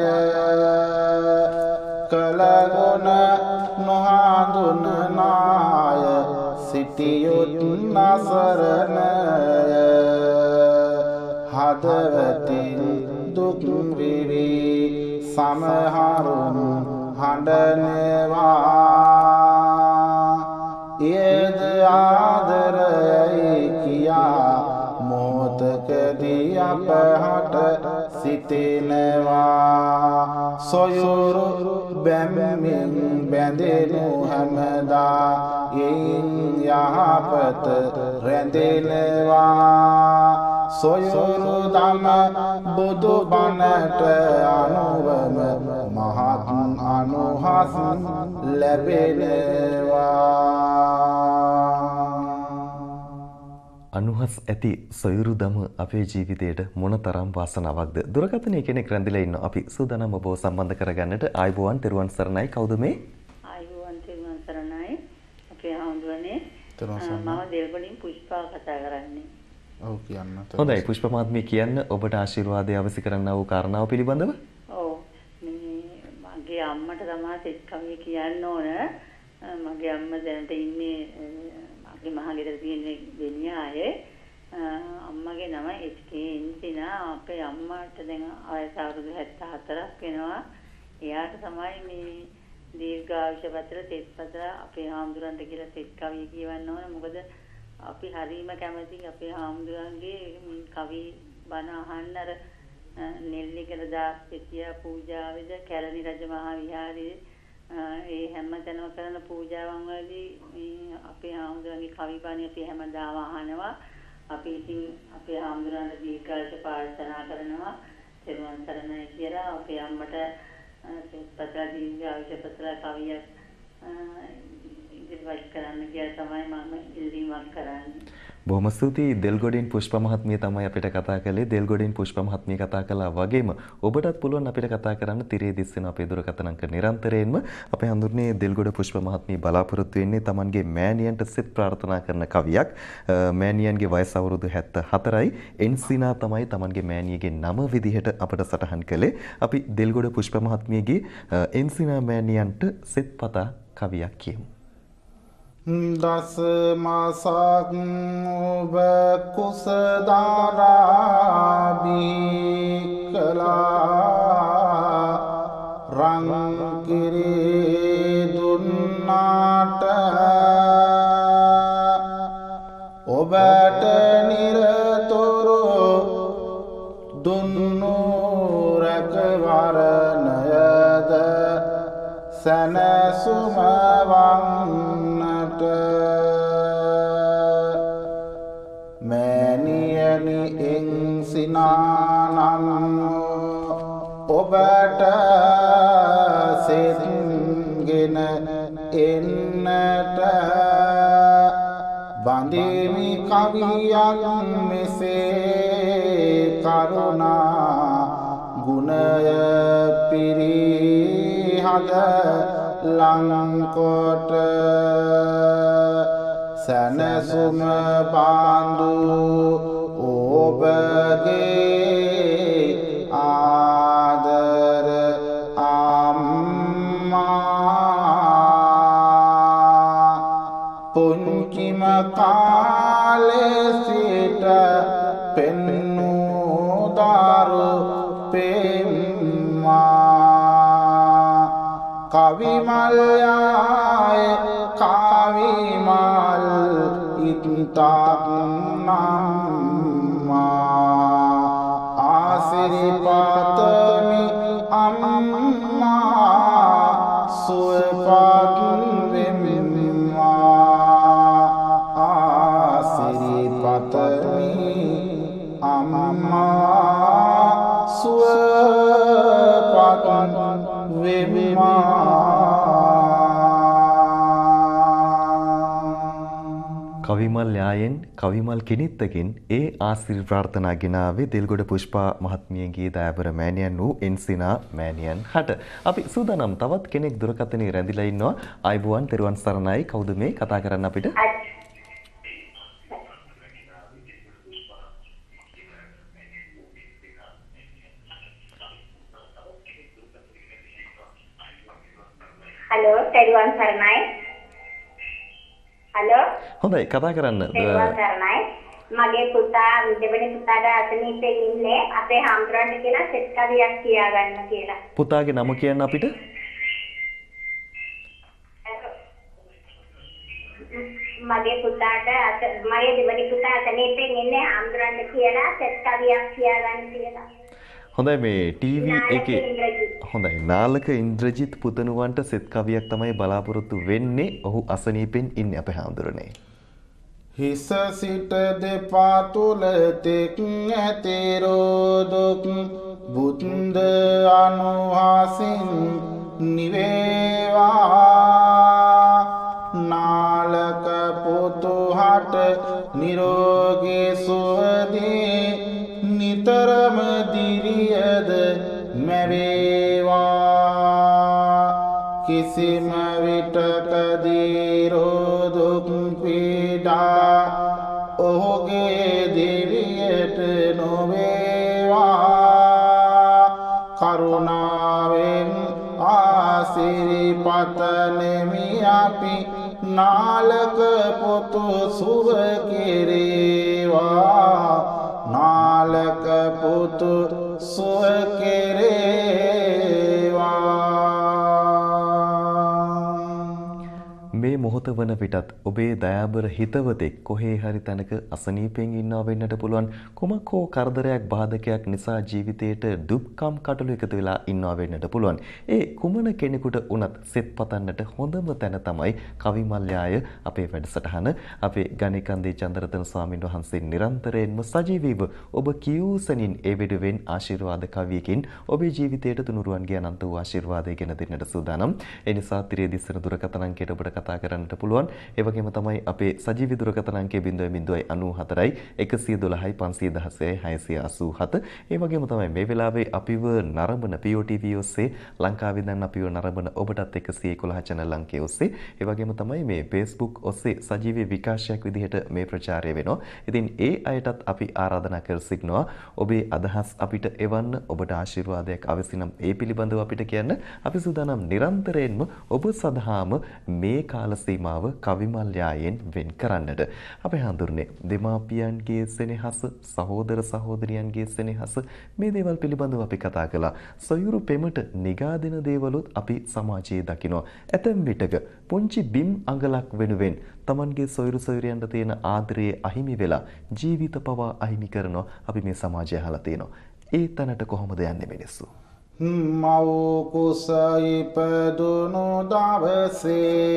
Speaker 1: කලගුණ නොහඳුනනාය සිටියොත් නසරණය හදවතින් දුක් විවි සමහරුන් හඬනවා ඒද ආදරයයි කියා මොහොතකදී අපහට සිතෙනවා සොයුරු බැම්මෙන් බැඳෙනු හැමදා එයින් යහපත රැඳෙනවා සොයුරු දම බුදු බණට අනුවම මහත් අනුහස් ලැබෙනවා
Speaker 2: අනුහස් ඇති සොයුරු දම අපේ ජීවිතයට මොනතරම් වාසනාවක්ද. දුරකථනයේ කෙනෙක් රැඳිලා ඉන්නවා. අපි සූදානම් ඔබව සම්බන්ධ කරගන්නට. ආයුබෝවන් තෙරුවන් සරණයි. කවුද මේ?
Speaker 5: ආයුබෝවන් තෙරුවන් සරණයි. අපේ හාමුදුරනේ
Speaker 1: තෙරුවන් සරණයි.
Speaker 5: මම දෙල්ගොඩින් පුෂ්පා කතා කරන්නේ.
Speaker 1: ඔව් කියන්න.
Speaker 2: හොඳයි පුෂ්ප මහත්මිය කියන්න ඔබට ආශිර්වාදය අවශ්‍ය කරන්නා වූ කාරණාව පිළිබඳව.
Speaker 5: ඔව් මේ මගේ අම්මට තමයි සෙත් කවිය කියන්න ඕන. මගේ අම්මා දැනට ඉන්නේ මගේ මහගෙදර තියෙන දෙනියායේ අම්මගේ නම එච් කේ එන්සිනා අපේ අම්මාට දැන් වයස අවුරුදු හැත්තෑ හතරක් වෙනවා. එයාට තමයි මේ දීර්ඝායුෂ පත්‍ර සෙත් පත්‍ර අපේ හාමුදුරන්ට කියලා සෙත් කවිය කියවන්න ඕන. මොකද අපි හරීම කැමති අපේ හාමුදුරන්ගේ කවි බණ අහන්න අර නෙල්ලිකල දාස් සිටියා පූජාවේද කැලණි රජ මහා විහාරයේ ඒ හැම තැනම කරන පූජාවන් වලදී මේ අපේ හාමුදුරන්ගේ කවි බණ අපි හැමදාම අහනවා. අපි ඉතින් අපේ හාමුදුරන්ට දීර්ඝායුෂ ප්‍රාර්ථනා කරනවා. තෙරුවන් සරණයි කියලා අපේ අම්මට පත්‍ර දීර්ඝායුෂ පත්‍ර කවියක් ඉදිරිපත් කරන්න කියලා තමයි මම ඉල්ලීමක් කරන්නේ.
Speaker 2: බොහොම ස්තුතියි දෙල්ගොඩින් පුෂ්ප මහත්මිය තමයි අපිට කතා කළේ. දෙල්ගොඩින් පුෂ්ප මහත්මිය කතා කළා වගේම ඔබටත් පුළුවන් අපිට කතා කරන්න තිරේ දිස්සෙන අපේ දුරකථන අංක නිරන්තරයෙන්ම අපේ හඳුන්නේ දෙල්ගොඩ පුෂ්ප මහත්මිය බලාපොරොත්තු වෙන්නේ Tamanගේ මෑණියන්ට සිත ප්‍රාර්ථනා කරන කවියක්. මෑණියන්ගේ වයස අවුරුදු හැත්තෑ හතරයි. එන්සිනා තමයි Tamanගේ මෑණියගේ නම විදිහට අපට සටහන් කළේ. අපි දෙල්ගොඩ පුෂ්ප මහත්මියගේ එන්සිනා මෑණියන්ට සිත පතා කවියක් කියමු.
Speaker 1: දස මාසක් ඔබ කුසදාරා බිකලා රං කිරි දුන්නාට ඔබට නිරතුරු දුන්නු රැකවරණයද සනසුම වන්නට මෑණියනි එන්සිනානම් ඔබට සෙත්ගෙන එන්නට බඳිමි කවියක් මෙසේ කරුණා ගුණය පිරි හද ලංකොට සනසුම බාඳු ඔබගේ ආදර අම්මා පුංචිම කාලේ සිට පෙන්නූ දරු පෙම්මා කවිමල් යාය කවිමල් ඉත්තක් නම්මා ආසිරිපතමි අම්මා සුවපත් වෙම්මා ආසිරිපතමි අම්මා සුවපත් වෙම්මා
Speaker 2: කවිමල් යායෙන් කවිමල් කිනිත්තකින් ඒ ආශිර්වාද ප්‍රාර්ථනා ගෙනාවේ දෙල්ගොඩ පුෂ්පා මහත්මියගේ දයාබර මෑණියන් වූ එන්සිනා මෑණියන් හට. අපි සූදානම් තවත් කෙනෙක් දුරකථනයේ රැඳිලා ඉන්නවා. ආයුබෝවන් තෙරුවන් සරණයි. කවුද මේ කතා කරන්න අපිට?
Speaker 6: හලෝ තෙරුවන් සරණයි. හලෝ
Speaker 2: හොඳයි කතා කරන්න.
Speaker 6: තෙරුවන් සරණයි. මගේ පුතා දෙවෙනි පුතාට අසනීපෙන් ඉන්නේ. අපේ හාමුදුරන්ට කියලා සෙත් කවියක් කියාගන්න කියලා.
Speaker 2: පුතාගේ නම කියන්න අපිට.
Speaker 6: මගේ පුතාට මගේ දෙවෙනි පුතා අසනීපෙන් ඉන්නේ. හාමුදුරන්ට කියලා සෙත් කවියක් කියාගන්න කියලා.
Speaker 2: හොඳයි මේ ටීවී එකේ හොඳයි නාලක ඉන්ද්‍රජිත් පුතණුවන්ට සෙත් කවියක් තමයි බලාපොරොත්තු වෙන්නේ. ඔහු අසනීපෙන් ඉන්නේ අපේ හාමුදුරනේ.
Speaker 1: හිස සිට දෙපා තුල තෙක් ඇති රෝදුක් බුද්ධ අනුහසින් නිවේවා නාලක පුතුහට නිරෝගී සුවදී නිතරම දිරියද මැවේවා කිසිම විටකදී රෝදුක් පීඩා ඔහුගේ දිරියට නොවේවා කරුණාවෙන් ආසිරිපතනෙමි අපි නාලක පුතු සුව කෙරේවා නාලක පුතු සුව කෙරේවා.
Speaker 2: මේ මොහොත වන විටත් ඔබේ දයාබර හිතවතෙක් කොහේ හරි තැනක අසනීපෙන් ඉන්නවා වෙන්නට පුළුවන්. කුමක් හෝ කරදරයක් බාධකයක් නිසා ජීවිතයට දුක්ඛම් කටළු එකතු වෙලා ඉන්නවා වෙන්නට පුළුවන්. ඒ කුමන කෙනෙකුට වුණත් සෙත් පතන්නට හොඳම තැන තමයි කවිමල්යාය අපේ වැඩසටහන. අපේ ගණිකන්දේ චන්ද්‍රරතන ස්වාමීන් වහන්සේ නිරන්තරයෙන්ම සජීවීව ඔබ කියූසනින් ඒ වෙනුවෙන් ආශිර්වාද කවියකින් ඔබේ ජීවිතයට තුනුරුවන්ගේ අනන්ත වූ ආශිර්වාදය ගෙන දෙන්නට සූදානම්. ඒ නිසා තිරේ දිස්සන දුරකථන අංකයට ඔබට කතා කරන්නට පුළුවන්. ඒ වගේම තමයි අපේ සජීවී දුරකථන අංකය zero zero nine four එකසිය දොළහයි පන්සිය දහසයි හයසිය අසූ හත. ඒ වගේම තමයි මේ වෙලාවේ අපිව නරඹන P O T V ඔස්සේ ලංකාවේ දැන් අපිව නරඹන ඔබටත් එකසිය එකොළහ channel අංකය ඔස්සේ ඒ වගේම තමයි මේ Facebook ඔස්සේ සජීවී විකාශයක් විදිහට මේ ප්‍රචාරය වෙනවා. ඉතින් ඒ අයටත් අපි ආරාධනා කර සිටිනවා ඔබේ අදහස් අපිට එවන්න, ඔබට ආශිර්වාදයක් අවශ්‍ය නම් ඒ පිළිබඳව අපිට කියන්න. අපි සූදානම් නිරන්තරයෙන්ම ඔබ සදහාම මේ කාල සීමාව කවිමල්යායෙන් වෙන් කරන්නට. අපේ හඳුරන්නේ දෙමාපියන්ගේ සෙනෙහස, සහෝදර සහෝදරියන්ගේ සෙනෙහස මේ දේවල් පිළිබඳව අපි කතා කළා. සොයුරු පෙමට නිගා දෙන දේවලුත් අපි සමාජයේ දකිනවා. ඇතැම් විටක පුංචි බිම් අඟලක් වෙනුවෙන් තමන්ගේ සොයුරු සොයුරියන්ට තියෙන ආදරයේ අහිමි වෙලා ජීවිත පවා අහිමි කරනවා අපි මේ සමාජය අහලා තියෙනවා. ඒ තැනට කොහොමද යන්නේ මිනිස්සු?
Speaker 1: මව් කුස ඉපදුණු දවසේ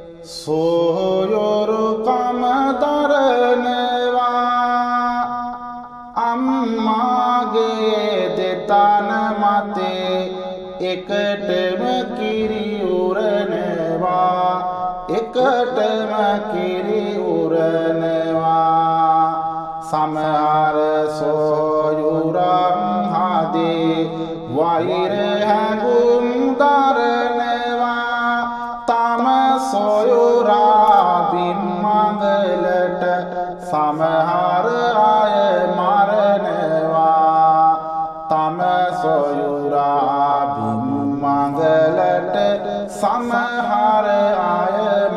Speaker 1: සොයුරුකම දරනවා අම්මාගේ දෙතන මතේ එකටම කිරි උරනවා එකටම කිරි උරනවා සමහර සොයුරන් හදේ වෛර හැඟුම් දරනවා තම සොයුරා බිම්මඟලට සමහර අය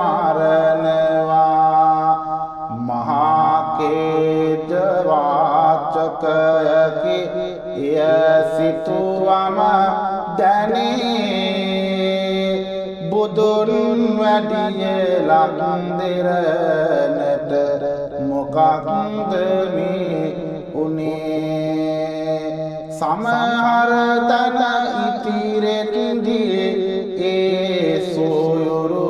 Speaker 1: මරනවා මහා කේද වාචකයකි එය සිතුවම දැනේ බුදුන් වැඩිය ලක්දිරනට මොකක්ද මේ උනේ සමහර තන ඉතිරෙද්දී ඒ සොයුරු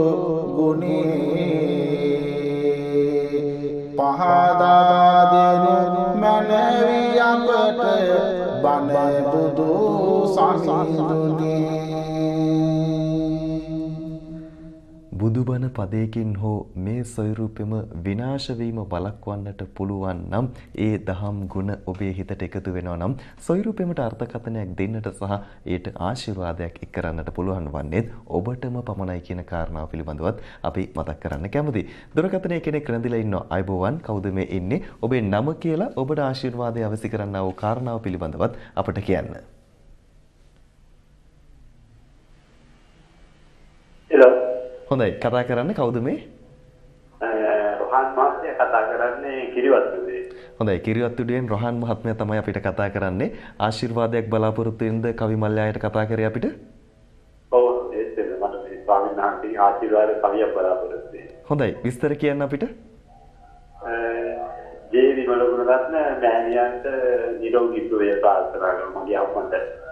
Speaker 1: ගුණේ පහදා දෙනු මනවි අපට බණ බුදු සසඳුනේ
Speaker 2: බුදුබණ පදයකින් හෝ මේ සොයුරුපෙම විනාශ වීම වළක්වන්නට පුළුවන් නම් ඒ දහම් ගුණ ඔබේ හිතට එකතු වෙනවා නම් සොයුරුපෙමට අර්ථකථනයක් දෙන්නට සහ ඒට ආශිර්වාදයක් එක් කරන්නට පුළුවන් වන්නේ ඔබටම පමණයි කියන කාරණාව පිළිබඳවත් අපි මතක් කරන්න කැමතියි. දුරකථනයේ කෙනෙක් රැඳිලා ඉන්නවා. අයබෝවන් කවුද මේ ඉන්නේ? ඔබේ නම කියලා ඔබට ආශිර්වාදය අවසි කරන්නා වූ කාරණාව පිළිබඳවත් අපට කියන්න.
Speaker 3: හෙලෝ
Speaker 2: හොඳයි කතා කරන්න කවුද මේ?
Speaker 3: රොහන් මහත්මයා කතා කරන්නේ කිරිවත්තුවේ.
Speaker 2: හොඳයි කිරිවත්තුඩියෙන් රොහන් මහත්මයා තමයි අපිට කතා කරන්නේ. ආශිර්වාදයක් බලාපොරොත්තු වෙනද කවි මල්ලයාට කතා කරේ අපිට?
Speaker 3: ඔව් ඒත් මට මේ ස්වාමීන් වහන්සේගේ ආශිර්වාද කවියක් බලාපොරොත්තු වෙනවා.
Speaker 2: හොඳයි විස්තර කියන්න අපිට.
Speaker 3: ජේ විමලගුණරත්න මෑණියන්ට නිරෝගී සුවය ප්‍රාර්ථනා කරනවා මගේ අම්මට.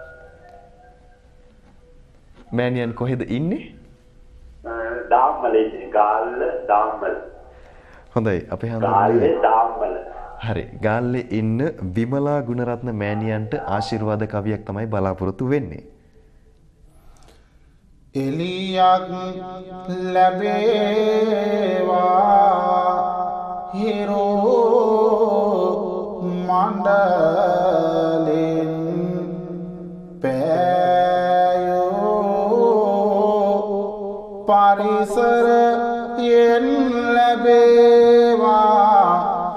Speaker 2: මෑණියන් කොහෙද ඉන්නේ?
Speaker 3: දාම්මලේ ගාල්ල දාම්මල.
Speaker 2: හොඳයි අපේ
Speaker 3: ගාල්ලේ දාම්මල.
Speaker 2: හරි ගාල්ලේ ඉන්න විමලා ගුණරත්න මෑණියන්ට ආශිර්වාද කවියක් තමයි බලාපොරොත්තු වෙන්නේ.
Speaker 1: එලියක් ලැබේවා හිරෝ මණ්ඩලෙන් පරිසරයෙන් ලැබේවා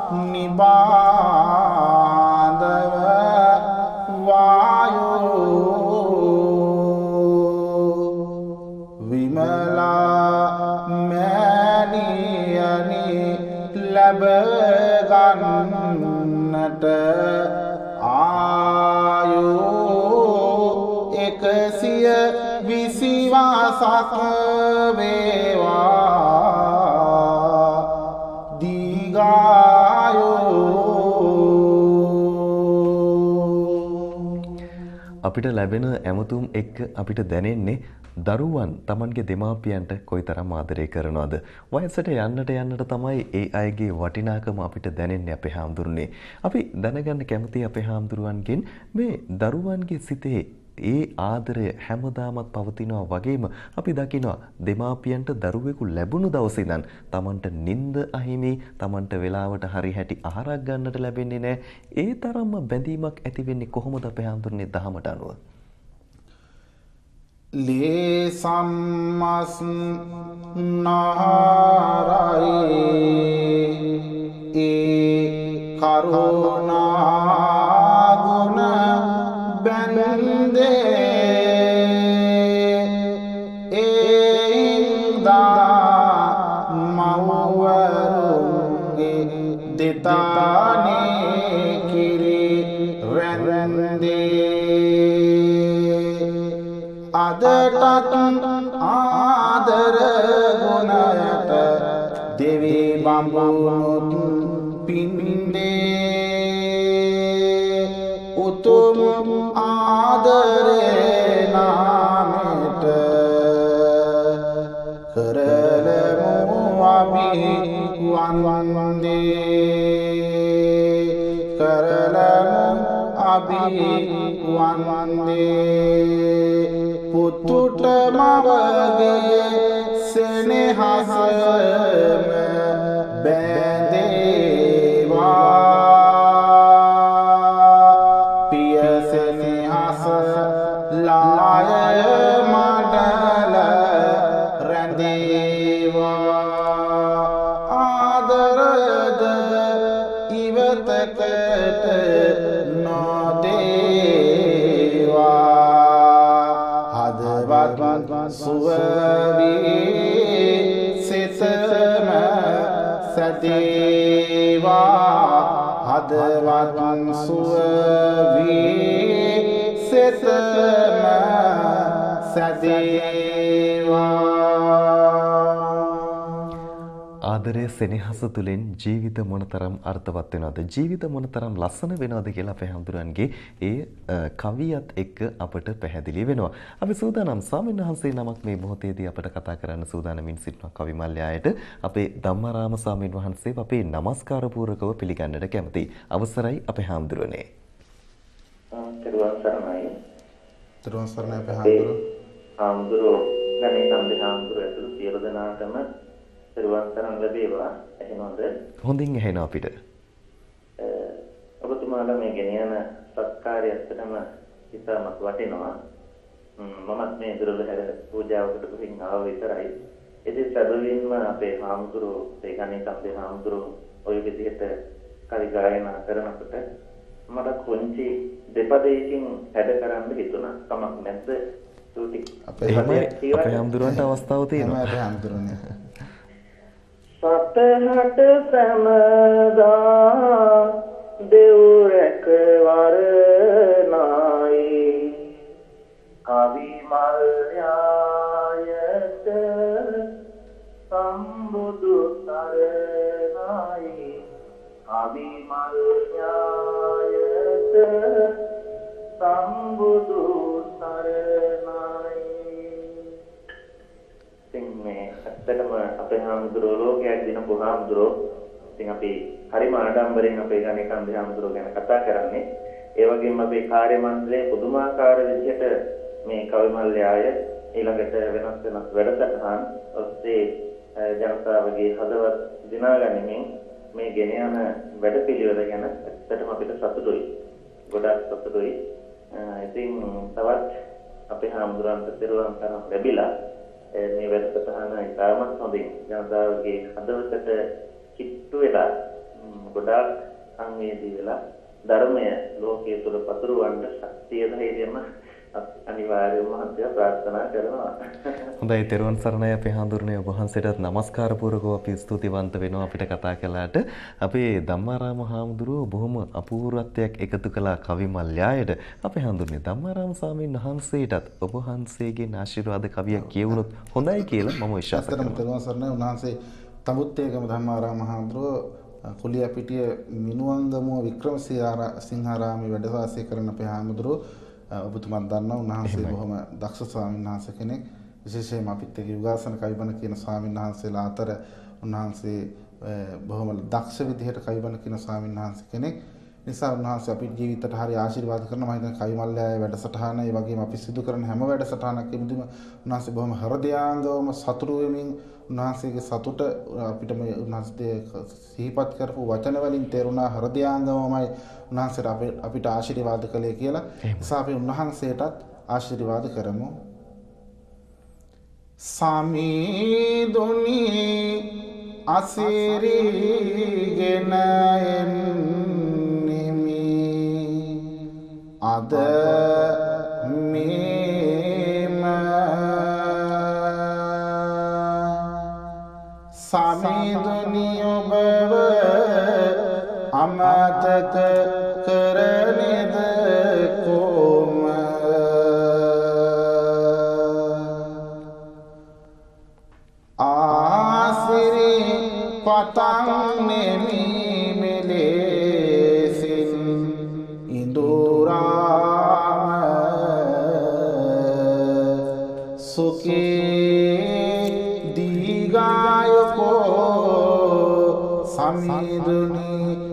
Speaker 1: නිබාඳව වායෝ විමලා මෑණියනි ලැබ ගන්නට ආයෝ එකසිය විසිවාසක වේවා දීගායෝ
Speaker 2: අපිට ලැබෙන ඇමතුම් එක්ක අපිට දැනෙන්නේ දරුවන් Tamanගේ දෙමාපියන්ට කොයිතරම් ආදරය කරනවද. වයසට යන්නට යන්නට තමයි ඒ අයගේ වටිනාකම අපිට දැනෙන්නේ අපේ හාමුදුරනේ. අපි දැනගන්න කැමතියි අපේ හාමුදුරුවන්ගෙන් මේ දරුවන්ගේ සිතේ ඒ ආදරය හැමදාමත් පවතිනවා වගේම අපි දකිනවා දෙමාපියන්ට දරුවෙකු ලැබුණු දවසේ ඉඳන් Tamanට නිින්ද අහිමි, Tamanට වෙලාවට හරි හැටි ආහාරයක් ගන්නට ලැබෙන්නේ නැහැ. ඒ තරම්ම බැඳීමක් ඇති වෙන්නේ කොහොමද අපේ හාමුදුරනේ දහමට අනුව?
Speaker 1: ලේ සම්මස් නාරයි ඒ කරුණා ගුණ බැඳේ ඒදා මවවරුන්ගේ දෙතානේ කිරි රැඳේ අදටත් ආදර ගුණයට දෙවි බඹුනුත් පින්දේ උතුම් ආදරේ නාමයට කරලමු අපි වන්දේ කරලමු අපි වන්දේ පුතුට මවගේ සෙනෙහසම බැඳේවා පිය සෙනෙහස ලාය මඩල රැඳේවා ආදරද ඉවතකට නොදේ හදවත් සුව වී සිතම සැදේවා හදවත් සුව වී සිතම සැදේවා.
Speaker 2: ආදරය සෙනෙහස තුළින් ජීවිත මොනතරම් අර්ථවත් වෙනවද, ජීවිත මොනතරම් ලස්සන වෙනවද කියලා අපේ හැඳුරන්ගේ ඒ කවියත් එක්ක අපට පැහැදිලි වෙනවා. අපි සූදානම් ස්වාමීන් වහන්සේ නමක් මේ මොහොතේදී අපට කතා කරන්න සූදානමින් සිටින කවි මල්යායට අපේ ධම්මාරාම ස්වාමීන් වහන්සේ අපේ নমස්කාර පූර්වකව පිළිගන්නට කැමතියි. අවසරයි අපේ හැඳුරනේ.
Speaker 3: තෙරුවන් සරණයි.
Speaker 1: තෙරුවන් සරණයි අපේ හැඳුර.
Speaker 3: ආම්දුරෝ ගණේ සම්දේ ආම්දුර ඇතුළු සියලු දෙනාටම තෙරුවන් සරණ ලැබේවා. එහෙමද?
Speaker 2: හොඳින් ඇහෙනවා අපිට.
Speaker 3: ඔබතුමාලා මේ ගෙනියන සත්කාරය ඇත්තටම ඉතාමත් වටිනවා. මමත් මේ දුරල හැර පූජාවකට ගිහින් ආව විතරයි. ඉතින් සැබවින්ම අපේ ආම්දුරෝ ඒ ගණේ සම්දේ ආම්දුරෝ ඔය විදිහට කවි ගායනා කරනකොට මට කොන්චි දෙපදයකින් හැඩ කරන්න හිතුණා. කමක් නැද්ද? සූටි
Speaker 2: අපේ අපේ හැඳුරන්ට අවස්ථාව තියෙනවා.
Speaker 1: අපේ හැඳුරන්නේ
Speaker 3: සතහට සමදා දෙව් රැකවරණයි කවි මල්යායට සම්බුදු සරණයි කවි මල්යායට සම්බුදු සරණයි. මේ ඇත්තටම අපේ හාමුදුරුවෝ ලෝකයක් දිනපු හාමුදුරුවෝ ඉතින් අපි හරිම ආඩම්බරෙන් අපේ ගණේ කන්දේ හාමුදුරුවෝ ගැන කතා කරන්නේ. ඒ වගේම අපේ කාර්ය මණ්ඩලයේ පුදුමාකාර විදිහට මේ කවි මල්යාය ඊළඟට වෙනස් වෙනස් වැඩසටහන් ඔස්සේ ජනතාවගේ හදවත් දිනාගැනීමෙන් මේ ගෙන යන වැඩපිළිවෙල ගැන ඇත්තටම අපිට සතුටුයි. ගොඩක් සතුටුයි. ඉතින් තවත් අපේ හාමුදුරන්ට තෙරුවන් සරණ ලැබිලා මේ වැඩසටහන ඉතාමත් හොඳින් ජනතාවගේ හදවතට කිට්ටු වෙලා ගොඩාක් සංවේදී වෙලා ධර්මය ලෝකයේ තුල පතුරවන්න ශක්තිය ධෛර්යම අනිවාර්යයෙන්ම මහත්ය ප්‍රාර්ථනා කරනවා.
Speaker 2: හොඳයි තෙරුවන් සරණයි අපේ හාමුදුරනේ. ඔබ වහන්සේටත් নমස්කාර පූර්වකව අපි ස්තුතිවන්ත වෙනවා අපිට කතා කළාට. අපේ ධම්මාරාම හාමුදුරුවෝ බොහොම අපූර්වත්වයක් එකතු කළා කවි මල්යායට. අපේ හාමුදුරනේ ධම්මාරාම ස්වාමීන් වහන්සේටත් ඔබ වහන්සේගේ ආශිර්වාද කවියක් කියවුනොත් හොඳයි කියලා මම විශ්වාස කරනවා.
Speaker 1: තෙරුවන් සරණයි. උන්වහන්සේ තමුත්තේගම ධම්මාරාම හාමුදුරුවෝ කුලියපිටිය මිනුවංගමුව වික්‍රමසිංහාරාමයේ වැඩ වාසය කරන අපේ හාමුදුරුවෝ ඔබතුමන් දන්නා උන්වහන්සේ බොහොම දක්ෂ ස්වාමීන් වහන්සේ කෙනෙක්. විශේෂයෙන්ම අපිත් එක්ක යුගාසන කවිබන කියන ස්වාමීන් වහන්සේලා අතර උන්වහන්සේ බොහොම දක්ෂ විදිහට කවිබන කියන ස්වාමීන් වහන්සේ කෙනෙක්. නිසා උන්වහන්සේ අපේ ජීවිතයට හරි ආශිර්වාද කරනවා. මම හිතන්නේ කවි මල්යායේ වැඩසටහන ඒ වගේම අපි සිදු කරන හැම වැඩසටහනක් එමුදිම උන්වහන්සේ බොහොම හෘදයාංගවම සතුටු වෙමින් උන්වහන්සේගේ සතුට අපිට මේ උන්වහන්සේ සිහිපත් කරපු වචන වලින් තේරුණා. හෘදයාංගවමයි උන්වහන්සේට අපිට ආශිර්වාද කළේ කියලා. නිසා අපි උන්වහන්සේටත් ආශිර්වාද කරමු. සමීදුනි අසිරිගෙන එන්නෙමි අද මේම සමීදුනි ඔබව අමතක කරනේද කොම ආසිරි පතන් නෙමි මෙලෙසින් ඉඳුරාම සුඛේ දීගායකෝ සමිදුනි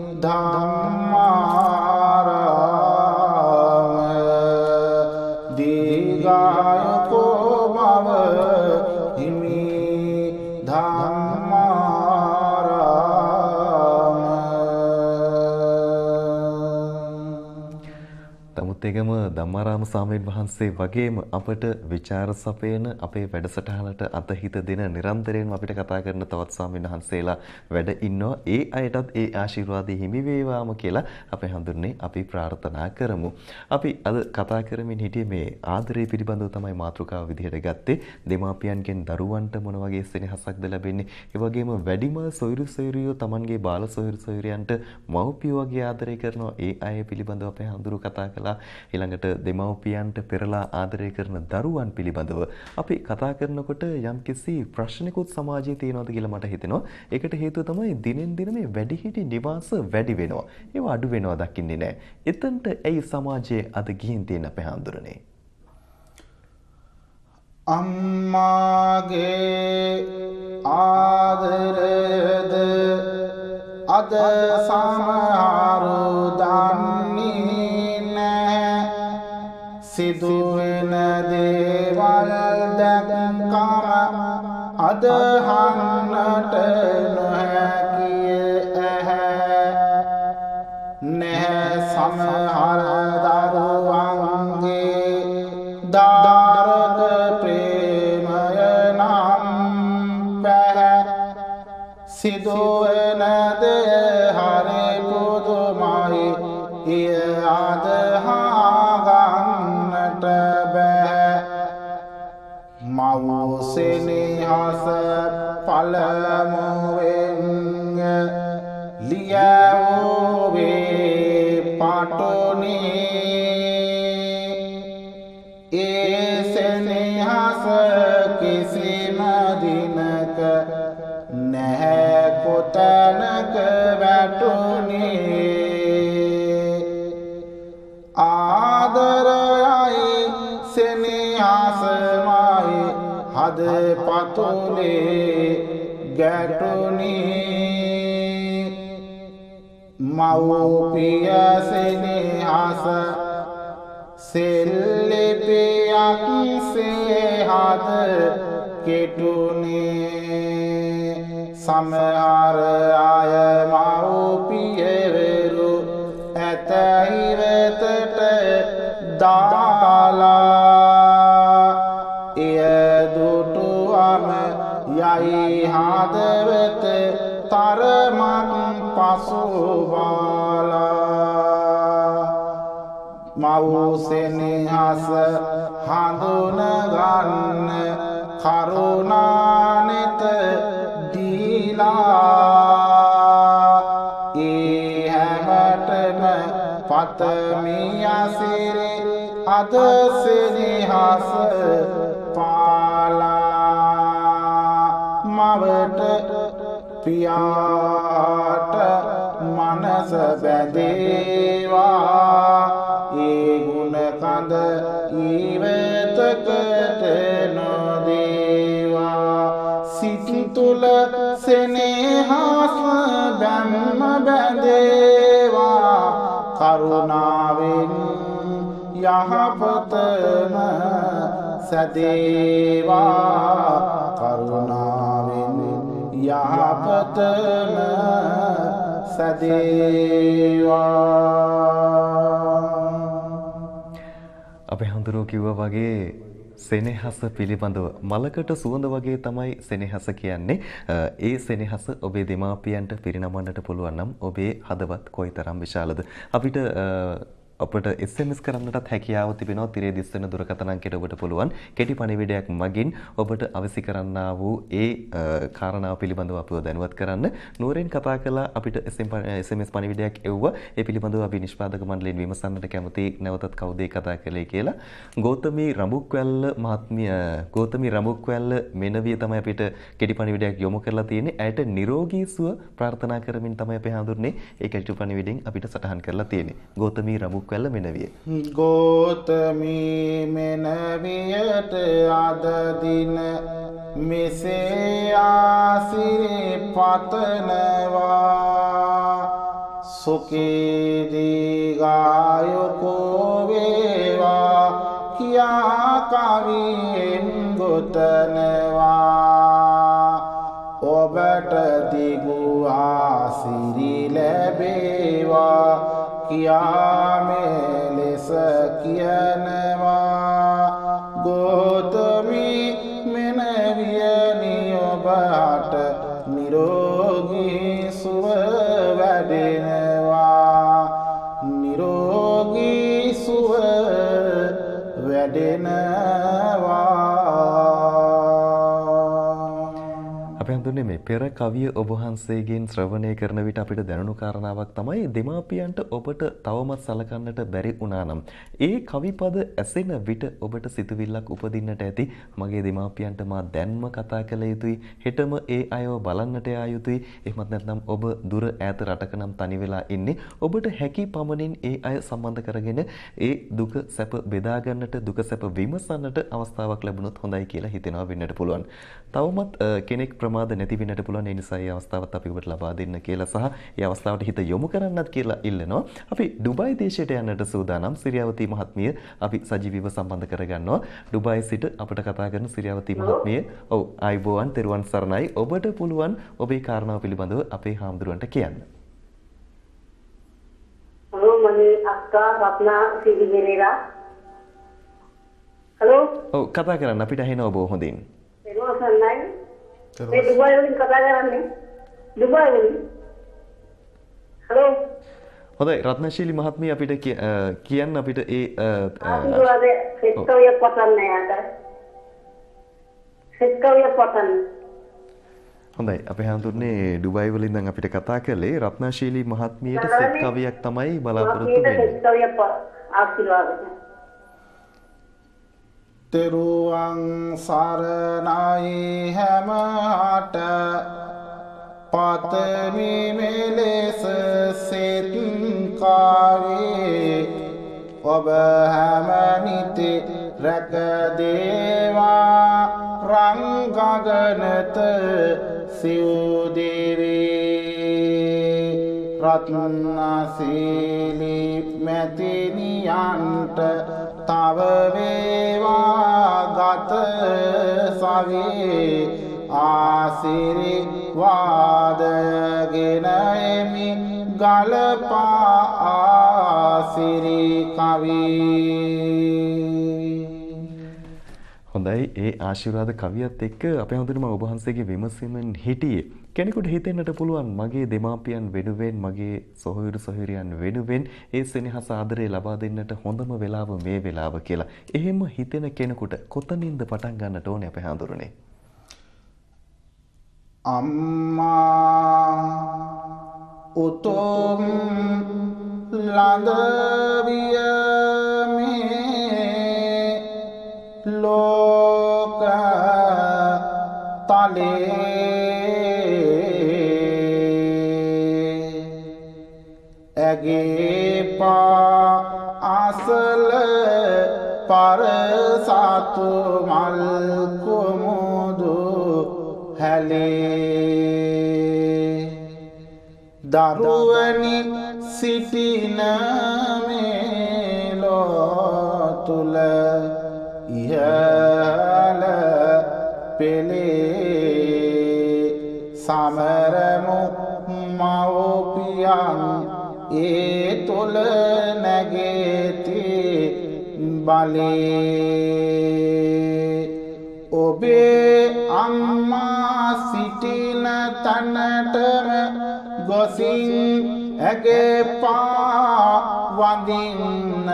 Speaker 1: ධම්මාරාම දීගායකෝ මව හිමි
Speaker 2: ඒකම ධම්මාරාම ස්වාමීන් වහන්සේ වගේම අපට විචාර සපයන අපේ වැඩසටහනට අතහිත දෙන නිරන්තරයෙන්ම අපිට කතා කරන තවත් ස්වාමීන් වහන්සේලා වැඩ ඉන්නවා. ඒ අයටත් ඒ ආශිර්වාදය හිමි වේවාම කියලා අපි හඳුන්නේ අපි ප්‍රාර්ථනා කරමු. අපි අද කතා කරමින් හිටියේ මේ ආදරය පිළිබඳව තමයි මාතෘකාව විදිහට ගත්තේ. දෙමාපියන්ගෙන් දරුවන්ට මොන වගේ සෙනෙහසක්ද ලැබෙන්නේ? ඒ වගේම වැඩිම සොයුරු සොයුරියෝ Tamanගේ බාල සොයුරු සොයුරියන්ට මව්පියෝ වගේ ආදරය කරනවා. ඒ අය පිළිබඳව අපේ හඳුරු කතා කළා. ඊළඟට දෙමව්පියන්ට පෙරලා ආදරය කරන දරුවන් පිළිබඳව අපි කතා කරනකොට යම්කිසි ප්‍රශ්නිකුත් සමාජයේ තියෙනවද කියලා මට හිතෙනවා. ඒකට හේතුව තමයි දිනෙන් දින මේ වැඩිහිටි නිවාස වැඩි වෙනවා. ඒවා අඩු වෙනවා දකින්නේ නැහැ. එතනට ඇයි සමාජයේ අද ගිහින් තියෙන අපේ හඳුරන්නේ?
Speaker 1: අම්මාගේ ආදරයද අද සමහරු දන්නේ නැහැ. සිදුවෙන දේවල් දැකම අදහන්නට නොහැකිය ඇහැ. නැහැ සමහර දරුවන්ගේ දාරක ප්‍රේමය නම් පැහැ. සිදුවෙන දේ හරි පුදුමයි එය අදහාගන්නට බෑ. මව් සෙනෙහස පළමුවෙන් ලියවුවේ පටුනේ. ඒ සෙනෙහස කිසිම දිනක නැහැ කොතැනක වැටුනේ. ආදරයයි සෙනෙහසමයි හද පතුලේ ගැටුනේ. මව්පිය සෙනෙහස සෙල්ලිපියක් සේහද කෙටුනේ. සමහර අය මව්පියවරු ඇත ඉවතට දාලා. එය දුටුවම යයි හදවත තරමක් පසුබාලා. මව් සෙනෙහස හඳුනගන්න කරුණානෙත දීලා. ඒ හැමතෙම පතමි අසිරි අද සෙනෙහස පාලා. මවට පියාට මනස බැඳේවා. ඒ ගුණ කඳ ඊවතකට නොදේවා. සිත තුළ සෙනෙහස බැම්ම බැඳේවා. කරුණාවෙන් යහපතම සැදේවා. කරුණාවෙන් යහපතම සැදේවා.
Speaker 2: අපේ හඳුරෝ කිව්වා වගේ සෙනෙහස පිළිබඳව මලකට සුවඳ වගේ තමයි සෙනෙහස කියන්නේ. ඒ සෙනෙහස ඔබේ දෙමාපියන්ට පිරිනමන්නට පුළුවන් නම් ඔබේ හදවත් කොයිතරම් විශාලද? අපිට අපට එස් එම් එස් කරන්නටත් හැකියාව තිබෙනවා. තිරේ දිස්වන දුරකථන අංකයට ඔබට පුළුවන් කෙටි පණිවිඩයක් මගින් ඔබට අවශ්‍ය කරන්නා වූ ඒ කාරණාව පිළිබඳව අපව දැනුවත් කරන්න. නුවරින් කතා කළා අපිට එස් එම් එස් පණිවිඩයක් එව්වා. ඒ පිළිබඳව අපි නිෂ්පාදක මණ්ඩලයෙන් විමසන්නට කැමති නැවතත් කවුද කතා කළේ කියලා. ගෞතමී රඹුක්වැල්ල මහත්මිය ගෞතමී රඹුක්වැල්ල මෙනවිය තමයි අපිට කෙටි පණිවිඩයක් යොමු කරලා තියෙන්නේ. ඇයට නිරෝගී සුව ප්‍රාර්ථනා කරමින් තමයි අපි හඳුන්නේ. ඒ කෙටි පණිවිඩයෙන් අපිට සටහන් කරලා තියෙන්නේ. ගෞතමී රඹුක් වැල්ල මෙනවිය.
Speaker 1: ගෝතමී මෙනවියට අද දින මෙසේ ආසිරි පතනවා. සුඛී දීඝායුකෝ වේවා කියා කවියෙන් ගොතනවා. ඔබට දිගු ආසිරි ලැබේවා කියා මෙලෙස ලෙස කියනවා ගෝතමී මෙනවියනි ඔබට නිරෝගී සුව වැඩෙනවා නිරෝගී සුව වැඩෙනවා.
Speaker 2: අපි හඳුන්නේ මේ පෙර කවිය ඔබ වහන්සේගෙන් ශ්‍රවණය කරන විට අපිට දැනුණු කාරණාවක් තමයි දෙමාපියන්ට ඔබට තවමත් සලකන්නට බැරි වුණා නම් ඒ කවිපද ඇසෙන විට ඔබට සිතුවිල්ලක් උපදින්නට ඇති මගේ දෙමාපියන්ට මා දැන්ම කතා කළ යුතුයි හෙටම ඒ අයව බලන්නට යා යුතුයි එහෙමත් නැත්නම් ඔබ දුර ඈත රටක නම් තනි වෙලා ඉන්නේ ඔබට හැකි පමණින් ඒ අය සම්බන්ධ කරගෙන ඒ දුක සැප බෙදා ගන්නට දුක සැප විමසන්නට අවස්ථාවක් ලැබුණොත් හොඳයි කියලා හිතෙනවා වෙන්නට පුළුවන්. තවමත් කෙනෙක් ප්‍රමාද නැති වෙන්නට පුළුවන්. ඒ නිසා මේ අවස්ථාවත් අපි ඔබට ලබා දෙන්න කියලා සහ මේ අවස්ථාවට හිත යොමු කරන්නත් කියලා ඉල්ලනවා. අපි ඩුබායි දේශයට යන්නට සූදානම්. සිරියාවතී මහත්මිය අපි සජීවීව සම්බන්ධ කරගන්නවා. ඩුබායි සිට අපට කතා කරන සිරියාවතී මහත්මිය. ඔව් ආයිබෝවන් තෙරුවන් සරණයි. ඔබට පුළුවන් ඔබේ කාරණාව පිළිබඳව අපේ හාමුදුරුවන්ට කියන්න.
Speaker 7: හලෝ මගේ අක්කා රත්නා සිරිගෙරේරා. හලෝ.
Speaker 2: ඔව් කතා කරන්න අපිට ඇහෙනවා ඔබ හොඳින්.
Speaker 7: තෙරුවන් සරණයි. මේ දුබායි වලින් කතා කරන්නේ. දුබායි වලින්. හලෝ.
Speaker 2: හොඳයි රත්නශීලී මහත්මිය අපිට කියන්න අපිට ඒ
Speaker 7: ආශිර්වාදේ සෙත්කවිය පතන්නේ යාට. සෙත්කවිය පතන්නේ.
Speaker 2: හොඳයි අපි හඳුන්නේ ඩුබායි වලින් දැන් අපිට කතා කළේ රත්නශීලී මහත්මියට සෙත් කවියක් තමයි බලාපොරොත්තු වෙන්නේ.
Speaker 7: සෙත්කවිය ආශිර්වාදේ.
Speaker 1: තෙරුවන් සරණයි හැමහට පතමි මෙලෙස සෙත් කාවේ ඔබ හැමනිති රැක දේවා රං ගගනත සිව්දිරේ රත්නශීලී මැතිනියන්ට තව වේවා ගත සවේ ආශිර්වාදගෙන එමි ගලපා ආසිරි කවි.
Speaker 2: හොඳයි ඒ ආශිර්වාද කවියත් එක්ක අපේ හඳුනම ඔබ වහන්සේගේ විමසීමෙන් හිටියේ කෙනෙකුට හිතෙන්නට පුළුවන් මගේ දෙමාපියන් වෙනුවෙන් මගේ සොහොයුරු සොහොයුරියන් වෙනුවෙන් ඒ සෙනෙහස ආදරේ ලබා දෙන්නට හොඳම වෙලාව මේ වෙලාව කියලා. එහෙම හිතෙන කෙනෙකුට කොතනින්ද පටන් ගන්නට ඕනේ අපේ හඳුරන්නේ?
Speaker 1: අම්මා උතුම් ළඟවිය මේ ලෝක තලේ ඇගේ පා අසල පරසතු මල් කුමුදු හැලේ දරුවනි සිටින මේ ලෝ තුල ඉහළ පෙළේ සමරමු මව්පියන් ඒ තුල නැගෙති බලේ ඔබේ අම්මා සිටින තැනටම ගොසින් ඇගේ පා වඳින්න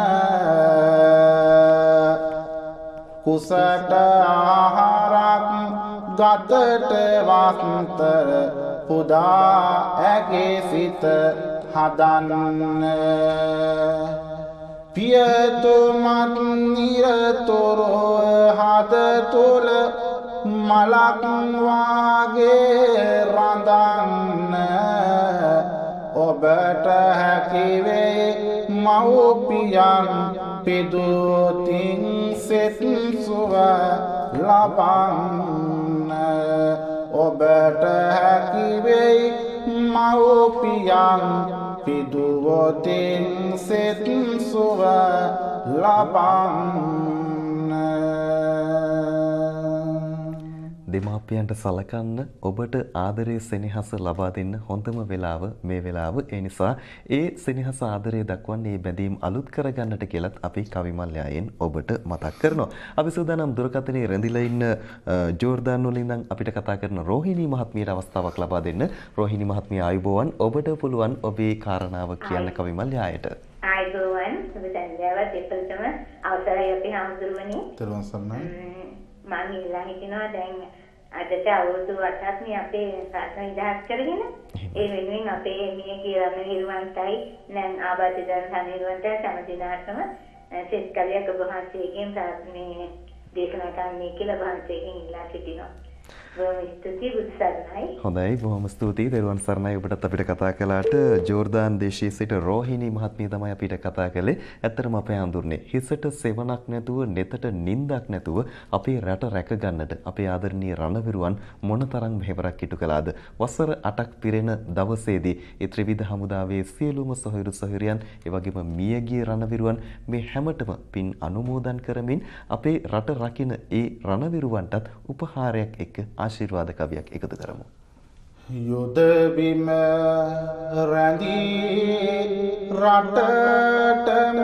Speaker 1: කුසට ආහාරක් ගතට වස්තර පුදා ඇගේ සිත හදන්න පියතුමත් නිරතුරුව හද තුල මලක් වාගේ රඳන්න ඔබට හැකි වේ මව්පියන් පිදුතින් සෙත් සුව ලබන්න ඔබට හැකි වේ මව්පියන් පිදුවතින් සෙත් සුව ලබන්න.
Speaker 2: දෙමාපියන්ට සලකන්න ඔබට ආදරයේ සෙනෙහස ලබා දෙන්න හොඳම වෙලාව මේ වෙලාව. ඒ නිසා ඒ සෙනෙහස ආදරය දක්වන්නේ මේ බැඳීම් අලුත් කරගන්නට කියලත් අපි කවිමල්යායෙන් ඔබට මතක් කරනවා. අපි සූදානම් දුරකථනයේ රැඳිලා ඉන්න ජෝර්දාන් වලින් ඉඳන් අපිට කතා කරන රෝහිණී මහත්මියට අවස්ථාවක් ලබා දෙන්න. රෝහිණී මහත්මිය ආයුබෝවන්. ඔබට පුළුවන් ඔබේ කාරණාව කියන්න කවිමල්යායට.
Speaker 6: ආයුබෝවන්. ඔබ සංජාව දෙපළටම අවසරයි අපි හාමුදුරුවනි.
Speaker 1: තෙරුවන් සරණයි.
Speaker 6: මම ඉල්ලා හිටිනවා දැන් අදට අවුරුදු අටක් නේ අපේ සාසන ඉදහස් කරගෙන ඒ වෙනුවෙන් අපේ මිය කියලා නිර්වන්තයි නැන් ආබාධිතයන් සනිර්වන්තය සෑම දිනකටම සෙත් කලියක් ඔබ වහන්සේගෙන් මේ දේශනා කරන්නේ කියලා වහන්සේගෙන් ඉල්ලා සිටිනවා. බොහොම ස්තුතියි බුදුසරණයි.
Speaker 2: හොඳයි බොහොම ස්තුතියි දරුවන් සරණයි ඔබටත් අපිට කතා කළාට ජෝර්දාන් දේශයේ සිට රෝහිණී මහත්මිය තමයි අපිට කතා කළේ. ඇත්තටම අපේ හඳුන්නේ හිසට සෙවණක් නැතුව නෙතට නිින්දක් නැතුව අපේ රට රැක ගන්නට අපේ ආදරණීය රණවිරුවන් මොනතරම් මෙහෙවරක් ඉටු කළාද. වසර අටක් පිරෙන දවසේදී ඒ ත්‍රිවිධ හමුදාවේ සියලුම සොහොයුරු සොහොයුරියන් ඒ වගේම මියගිය රණවිරුවන් මේ හැමතෙම පින් අනුමෝදන් කරමින් අපේ රට රකින්න ඒ රණවිරුවන්ටත් උපහාරයක් එක්ක ආශිර්වාද කවියක් එකතු කරමු.
Speaker 1: යුද බිම රැඳී රටටම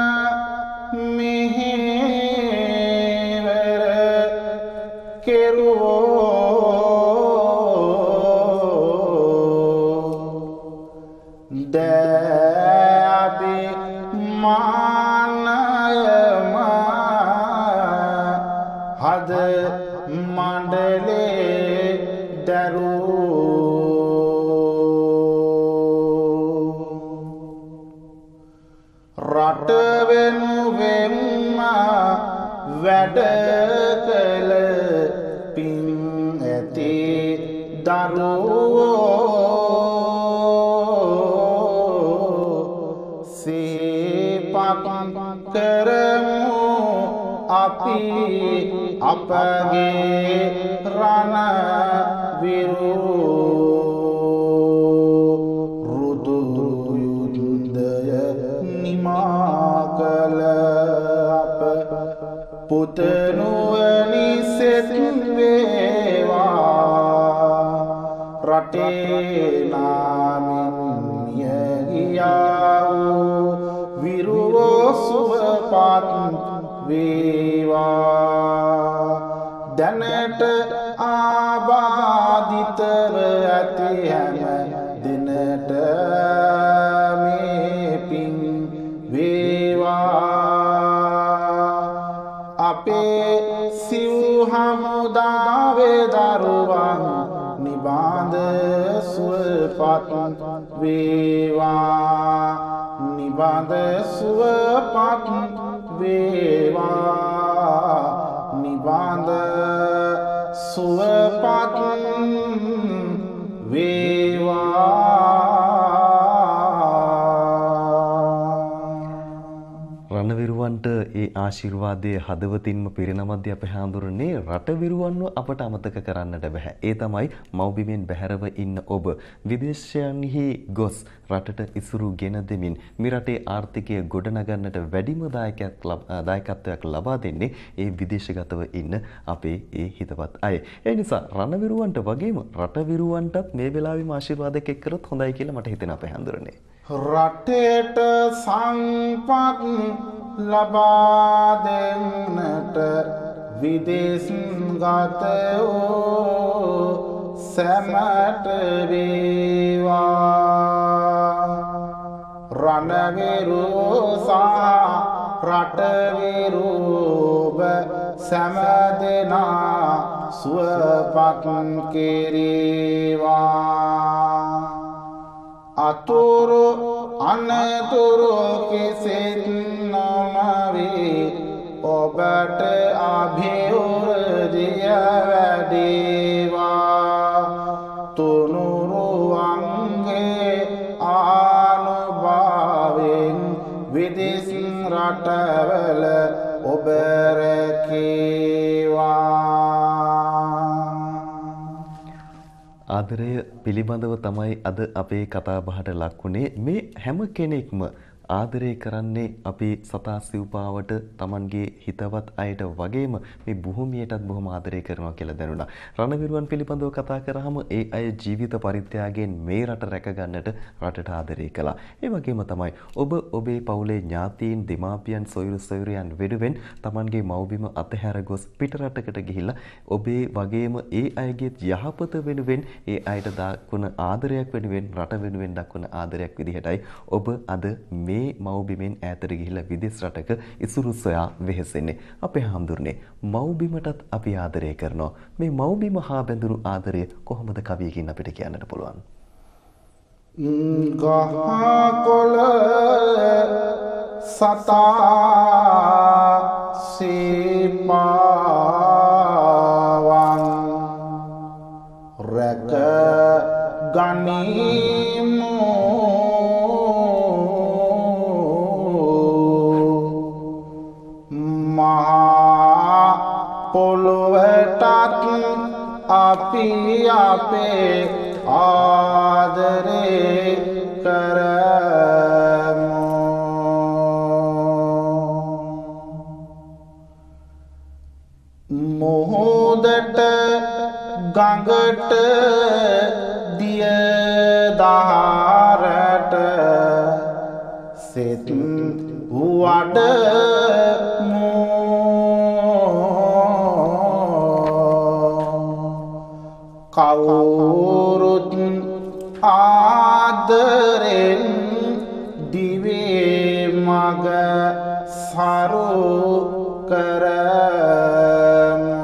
Speaker 1: මෙහෙවර කෙරුවෝ දෑබි මානයම හද මණ්ඩලේ දරූ රට වෙනුවෙන්ම වැඩ කළ පින් ඇති දරුවෝ සිහිපත් කරමු අපි අපගේ රණ විරු රුදු යුද්ධය නිමා කළ අප පුතනුවනි සෙත් වේවා රටේ නාමින් මියගියා වූ විරුවෝ සුවපත් වේවා දැනට ආබාධිතව ඇති හැම දිනට මේ පින් වේවා අපේ සිව් හමුදාවේ දරුවන් නිබඳ සුවපත් වේවා නිබඳ සුවපත් වේවා නිබඳ සුවපත් වේවා.
Speaker 2: රණවිරුවන්ට ඒ ආශිර්වාදයේ හදවතින්ම පිරිනමද්දී අපේ හාමුදුරනේ රටවිරුවන්ව අපට අමතක කරන්නට බෑ. ඒ තමයි මව්බිමෙන් බැහැරව ඉන්න ඔබ විදේශයන්හි ගොස් රටට ඉසුරු ගෙන දෙමින් මේ රටේ ආර්ථිකය ගොඩනගන්නට වැඩිම දායකත්වයක් ලබා දෙන්නේ ඒ විදේශගතව ඉන්න අපේ ඒ හිතවත් අය. ඒ නිසා රණවිරුවන්ට වගේම රටවිරුවන්ටත් මේ වෙලාවෙම ආශිර්වාදයක් එක් කරොත් හොඳයි කියලා මට හිතෙනවා අපේ හාමුදුරනේ.
Speaker 1: රටේට සංපත් ලබා දෙන්නට විදේශගත වූ සැමට වේවා රණවිරු සා රටවිරුව සැම දෙනා සුවපත් කෙරේවා අතුරු අනතුරු කිසිත් නොමවේ ඔබට අභිවෘද්ධිය වැඩේවා තුනුරුවන්ගේ ආනුභාවයෙන් විදේශ රටවල ඔබ රැකේවා.
Speaker 2: ආදරය පිළිබඳව තමයි අද අපේ කතා බහට ලක්ුණේ. මේ හැම කෙනෙක්ම ආදරය කරන්නේ අපි සතා සිව්පාවට Tamanගේ හිතවත් අයට වගේම මේ භූමියටත් බොහොම ආදරය කරනවා කියලා දැනුණා. රණවිරුවන් පිළිබඳව කතා කරාම ඒ අය ජීවිත පරිත්‍යාගයෙන් මේ රට රැක ගන්නට රටට ආදරය කළා. ඒ වගේම තමයි ඔබ ඔබේ පවුලේ ඥාතීන්, දෙමාපියන්, සොයුරු සොයුරියන් වෙනුවෙන් Tamanගේ මව්බිම අතහැර ගොස් පිට රටකට ගිහිල්ලා ඔබේ වගේම ඒ අයගේ යහපත වෙනුවෙන් ඒ අයට දක්වන ආදරයක් වෙනුවෙන් රට වෙනුවෙන් දක්වන ආදරයක් විදිහටයි ඔබ අද මේ මව්බිමෙන් ඈතට ගිහිල්ලා විදේශ රටක ඉසුරු සොයා වෙහෙසෙන්නේ. අපේ හාමුදුරනේ මව්බිමටත් අපි ආදරය කරනවා. මේ මව්බිම හා බැඳුණු ආදරය කොහොමද කවියකින් අපිට කියන්නට පුළුවන්?
Speaker 1: ගහකොළ සතා සීමාවන් රැක ගනිමු මහා පොළොවටත් අපි අපේ ආදරේ කරමු. මොහොතට ගඟට දිය දහරට සෙත් වඩමු. කවුරුත් ආදරෙන් දිවේ මග සරු කරමු.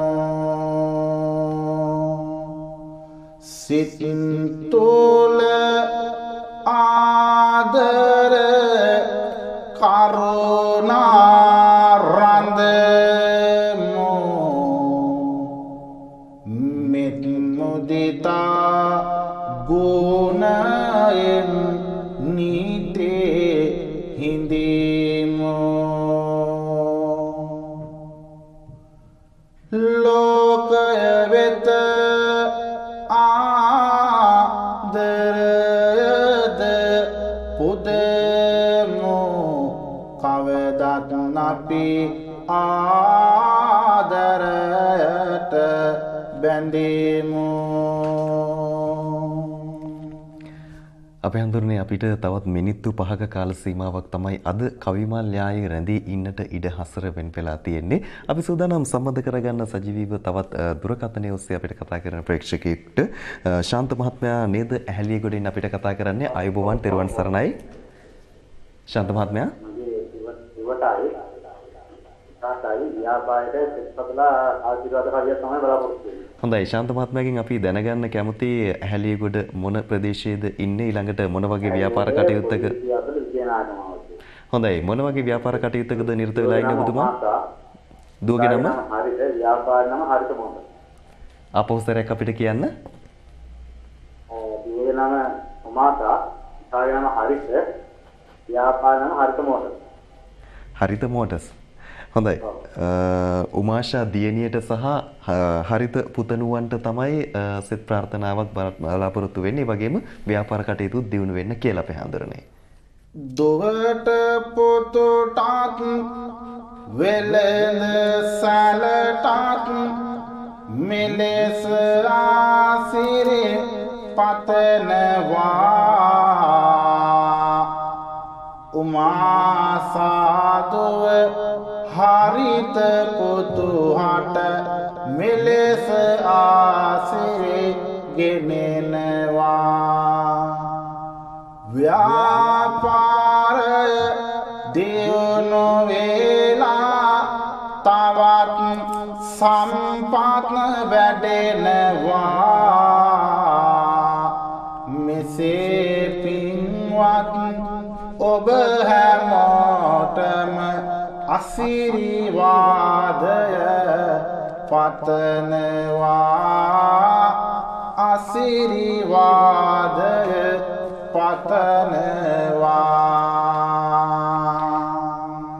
Speaker 1: සිතින් තුල ආදර කරුණා රඳමු. මෙත් මුදිතා ගුණයෙන් නීතේ හිඳිමු. ලෝකය වෙත ආදරයද පුදමු. කවදත් අපි ආදරයට බැඳෙමු.
Speaker 2: අපේ හඳුරන්නේ අපිට තවත් මිනිත්තු පහක කාල සීමාවක් තමයි අද කවිමාල්‍යායේ රැඳී ඉන්නට ඉඩ හසර වෙන් වෙලා තියෙන්නේ. අපි සූදානම් සම්බන්ධ කරගන්න සජීවීව තවත් දුරකථනයේ ඔස්සේ අපිට කතා කරන ප්‍රේක්ෂකයෙක්ට ශාන්ත මහත්මයා නේද ඇහැලියගොඩින් අපිට කතා කරන්නේ. ආයුබෝවන්, තෙරුවන් සරණයි. ශාන්ත මහත්මයා.
Speaker 3: ඉවටයි. තාතයි ව්‍යාපාරයට සෙත්පතලා ආශිර්වාද කාර්යය තමයි බලාපොරොත්තු වෙන්නේ.
Speaker 2: හොඳයි ශාන්ත මහත්මයාගෙන් අපි දැනගන්න කැමති ඇහැලියගොඩ මොන ප්‍රදේශයේද ඉන්නේ, ඊළඟට මොන වගේ ව්‍යාපාර කටයුත්තක? හොඳයි, මොන වගේ ව්‍යාපාර කටයුත්තකද නිරත වෙලා ඉන්නේ ඔබතුමා? දුවගේ නම?
Speaker 3: හරිද, ව්‍යාපාර නම හරිත මොහොත.
Speaker 2: අපෝසරයක් අපිට කියන්න.
Speaker 3: ඔව්, දුවගේ නම උමාතා, තාගේ නම හරිත, ව්‍යාපාර නම හරිත මොහොත.
Speaker 2: හරිත මෝටර්ස්. හොඳයි. උමාෂා දියණියට සහ හරිත පුතණුවන්ට තමයි සෙත් ප්‍රාර්ථනාවක් බලාපොරොත්තු වෙන්නේ. ඒ වගේම ව්‍යාපාර කටයුතු දියුණු වෙන්න කියලා අපේ හඳුරන්නේ.
Speaker 1: දොවට පොතටත් වෙලෙන සැලටත් මෙලෙස ආසිරේ පතනවා. උමා සාදුව හරිත පුතුහට මෙලෙස ආසිරේ ගෙනෙනවා. ව්‍යාපාරය දියුණු වෙලා තවත් සම්පත් වැඩෙනවා. මෙසේ පින්වත් ඔබ හැමෝටම ආශිර්වාදය පතනවා. ආශිර්වාදය පතනවා.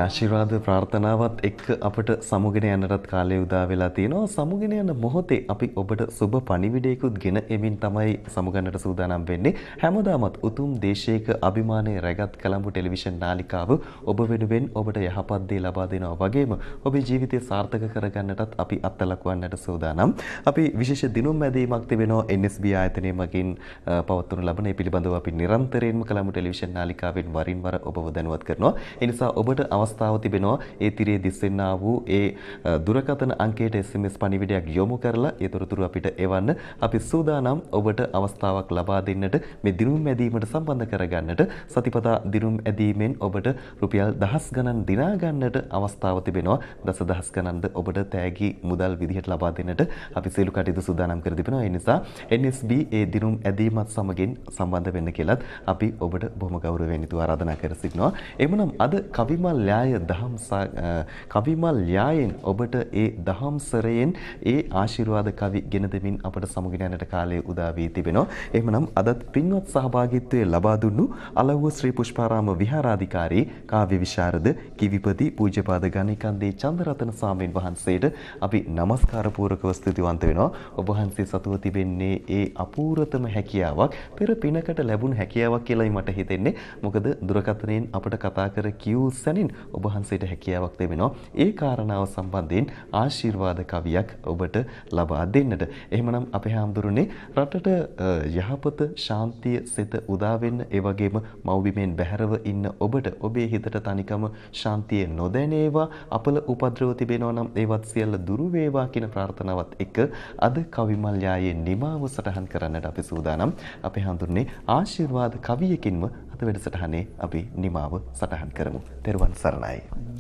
Speaker 2: ආශිර්වාද ප්‍රාර්ථනාවත් එක්ක අපට සමුගෙන යන්නටත් කාලය උදා වෙලා තියෙනවා. සමුගෙන යන මොහොතේ අපි ඔබට සුබ පණිවිඩයකුත් ගෙන එමින් තමයි සමුගන්නට සූදානම් වෙන්නේ. හැමදාමත් උතුම් දේශයක අභිමානයේ රැගත් කලඹු ටෙලිවිෂන් නාලිකාව ඔබ වෙනුවෙන් ඔබට යහපත් දේ ලබා දෙනවා වගේම ඔබේ ජීවිතය සාර්ථක කරගන්නටත් අපි අත්ලක්වන්නට සූදානම්. අපි විශේෂ දිනුම් මැදීමක් තිබෙනවා එන් එස් බී ආයතනය මගින් පවත්වනු ලබන ඒ පිළිබඳව අපි නිරන්තරයෙන්ම කලඹු ටෙලිවිෂන් නාලිකාවෙන් වරින් වර ඔබව දැනුවත් කරනවා. ඒ නිසා ඔබට අවස්ථාව තිබෙනවා ඒ තිරේ දිස්වෙන්නා වූ ඒ දුරකථන අංකයට එස් එම් එස් පණිවිඩයක් යොමු කරලා ඒ තොරතුරු අපිට එවන්න. අපි සූදානම් ඔබට අවස්ථාවක් ලබා දෙන්නට මේ දිනුම් මැදීමට සම්බන්ධ කරගන්නට. සතිපතා දිනුම් ඇදීමෙන් ඔබට රුපියල් දහස් ගණන් දිනා ගන්නට අවස්ථාව තිබෙනවා. දසදහස් ගණන්ද ඔබට තෑගි මුදල් විදිහට ලබා දෙන්නට අපි සියලු කටයුතු සූදානම් කර තිබෙනවා. ඒ නිසා එන් එස් බී ඒ දිනුම් ඇදීමත් සමගින් සම්බන්ධ වෙන්න කියලාත් අපි ඔබට බොහොම ගෞරවයෙන් යුතුව ආරාධනා කර සිටිනවා. එමුනම් අද කවිමල් යාය දහම් කවිමල් යායෙන් ඔබට ඒ දහම් සරයෙන් ඒ ආශිර්වාද කවි ගෙන දෙමින් අපට සමුගෙන යන්නට කාලය උදා වී තිබෙනවා. එහෙමනම් අදත් පින්වත් සහභාගීත්වයේ ලබා දුන්නු අලව්ව ශ්‍රී පුෂ්පාරාම විහාරාධිකාරී කාව්‍ය විශාරද කිවිපති පූජ්‍යපාද ගණිකන්දේ චන්දරතන ස්වාමීන් වහන්සේට අපි নমස්කාර පූර්වකව ස්තුතිවන්ත වෙනවා. ඔබ වහන්සේ සතුව තිබෙන්නේ ඒ අපූර්වතම හැකියාවක් පෙර පිනකට ලැබුණු හැකියාවක් කියලායි මට හිතෙන්නේ. මොකද දුරකථනයෙන් අපට කතා කර කියූ සැනින් ඔබ වහන්සේට හැකියාවක් තිබෙනවා ඒ කාරණාව සම්බන්ධයෙන් ආශිර්වාද කවියක් ඔබට ලබා දෙන්නට. එහෙමනම් අපේ හාමුදුරනේ රටට යහපත ශාන්තිය සිත උදා වෙන්න ඒ වගේම මව්බිමෙන් බැහැරව ඉන්න ඔබට ඔබේ හිතට තනිකම ශාන්තිය නොදැනේවා අපල උපද්‍රව තිබෙනවා නම් ඒවත් සියල්ල දුරු වේවා කියන ප්‍රාර්ථනාවත් එක්ක අද කවිමල් යායේ නිමාව සටහන් කරන්නට අපි සූදානම්. අපේ හාමුදුරනේ ආශිර්වාද කවියකින්ම අද වැඩසටහනේ අපි නිමාව සටහන් කරමු. තෙරුවන් සරණයි.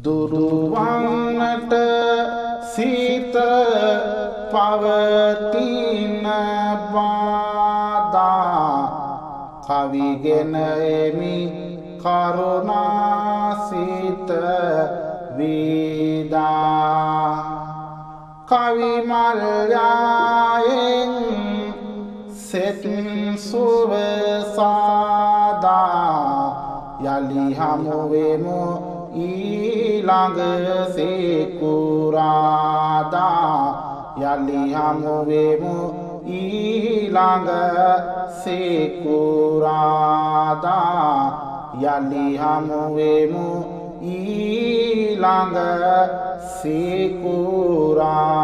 Speaker 1: දුරුවන්නට සීත පවතින බාදා කවිගෙන එමි කරුණාසිත වේදා කවිමල් යායෙන් සෙත් සුව සාදා යලි හමුවෙමු ඊළඟ සේකුරාදා යලි හමුවෙමු ඊළඟ සේකුරාදා යලි හමුවෙමු ඊළඟ සේකුරාදා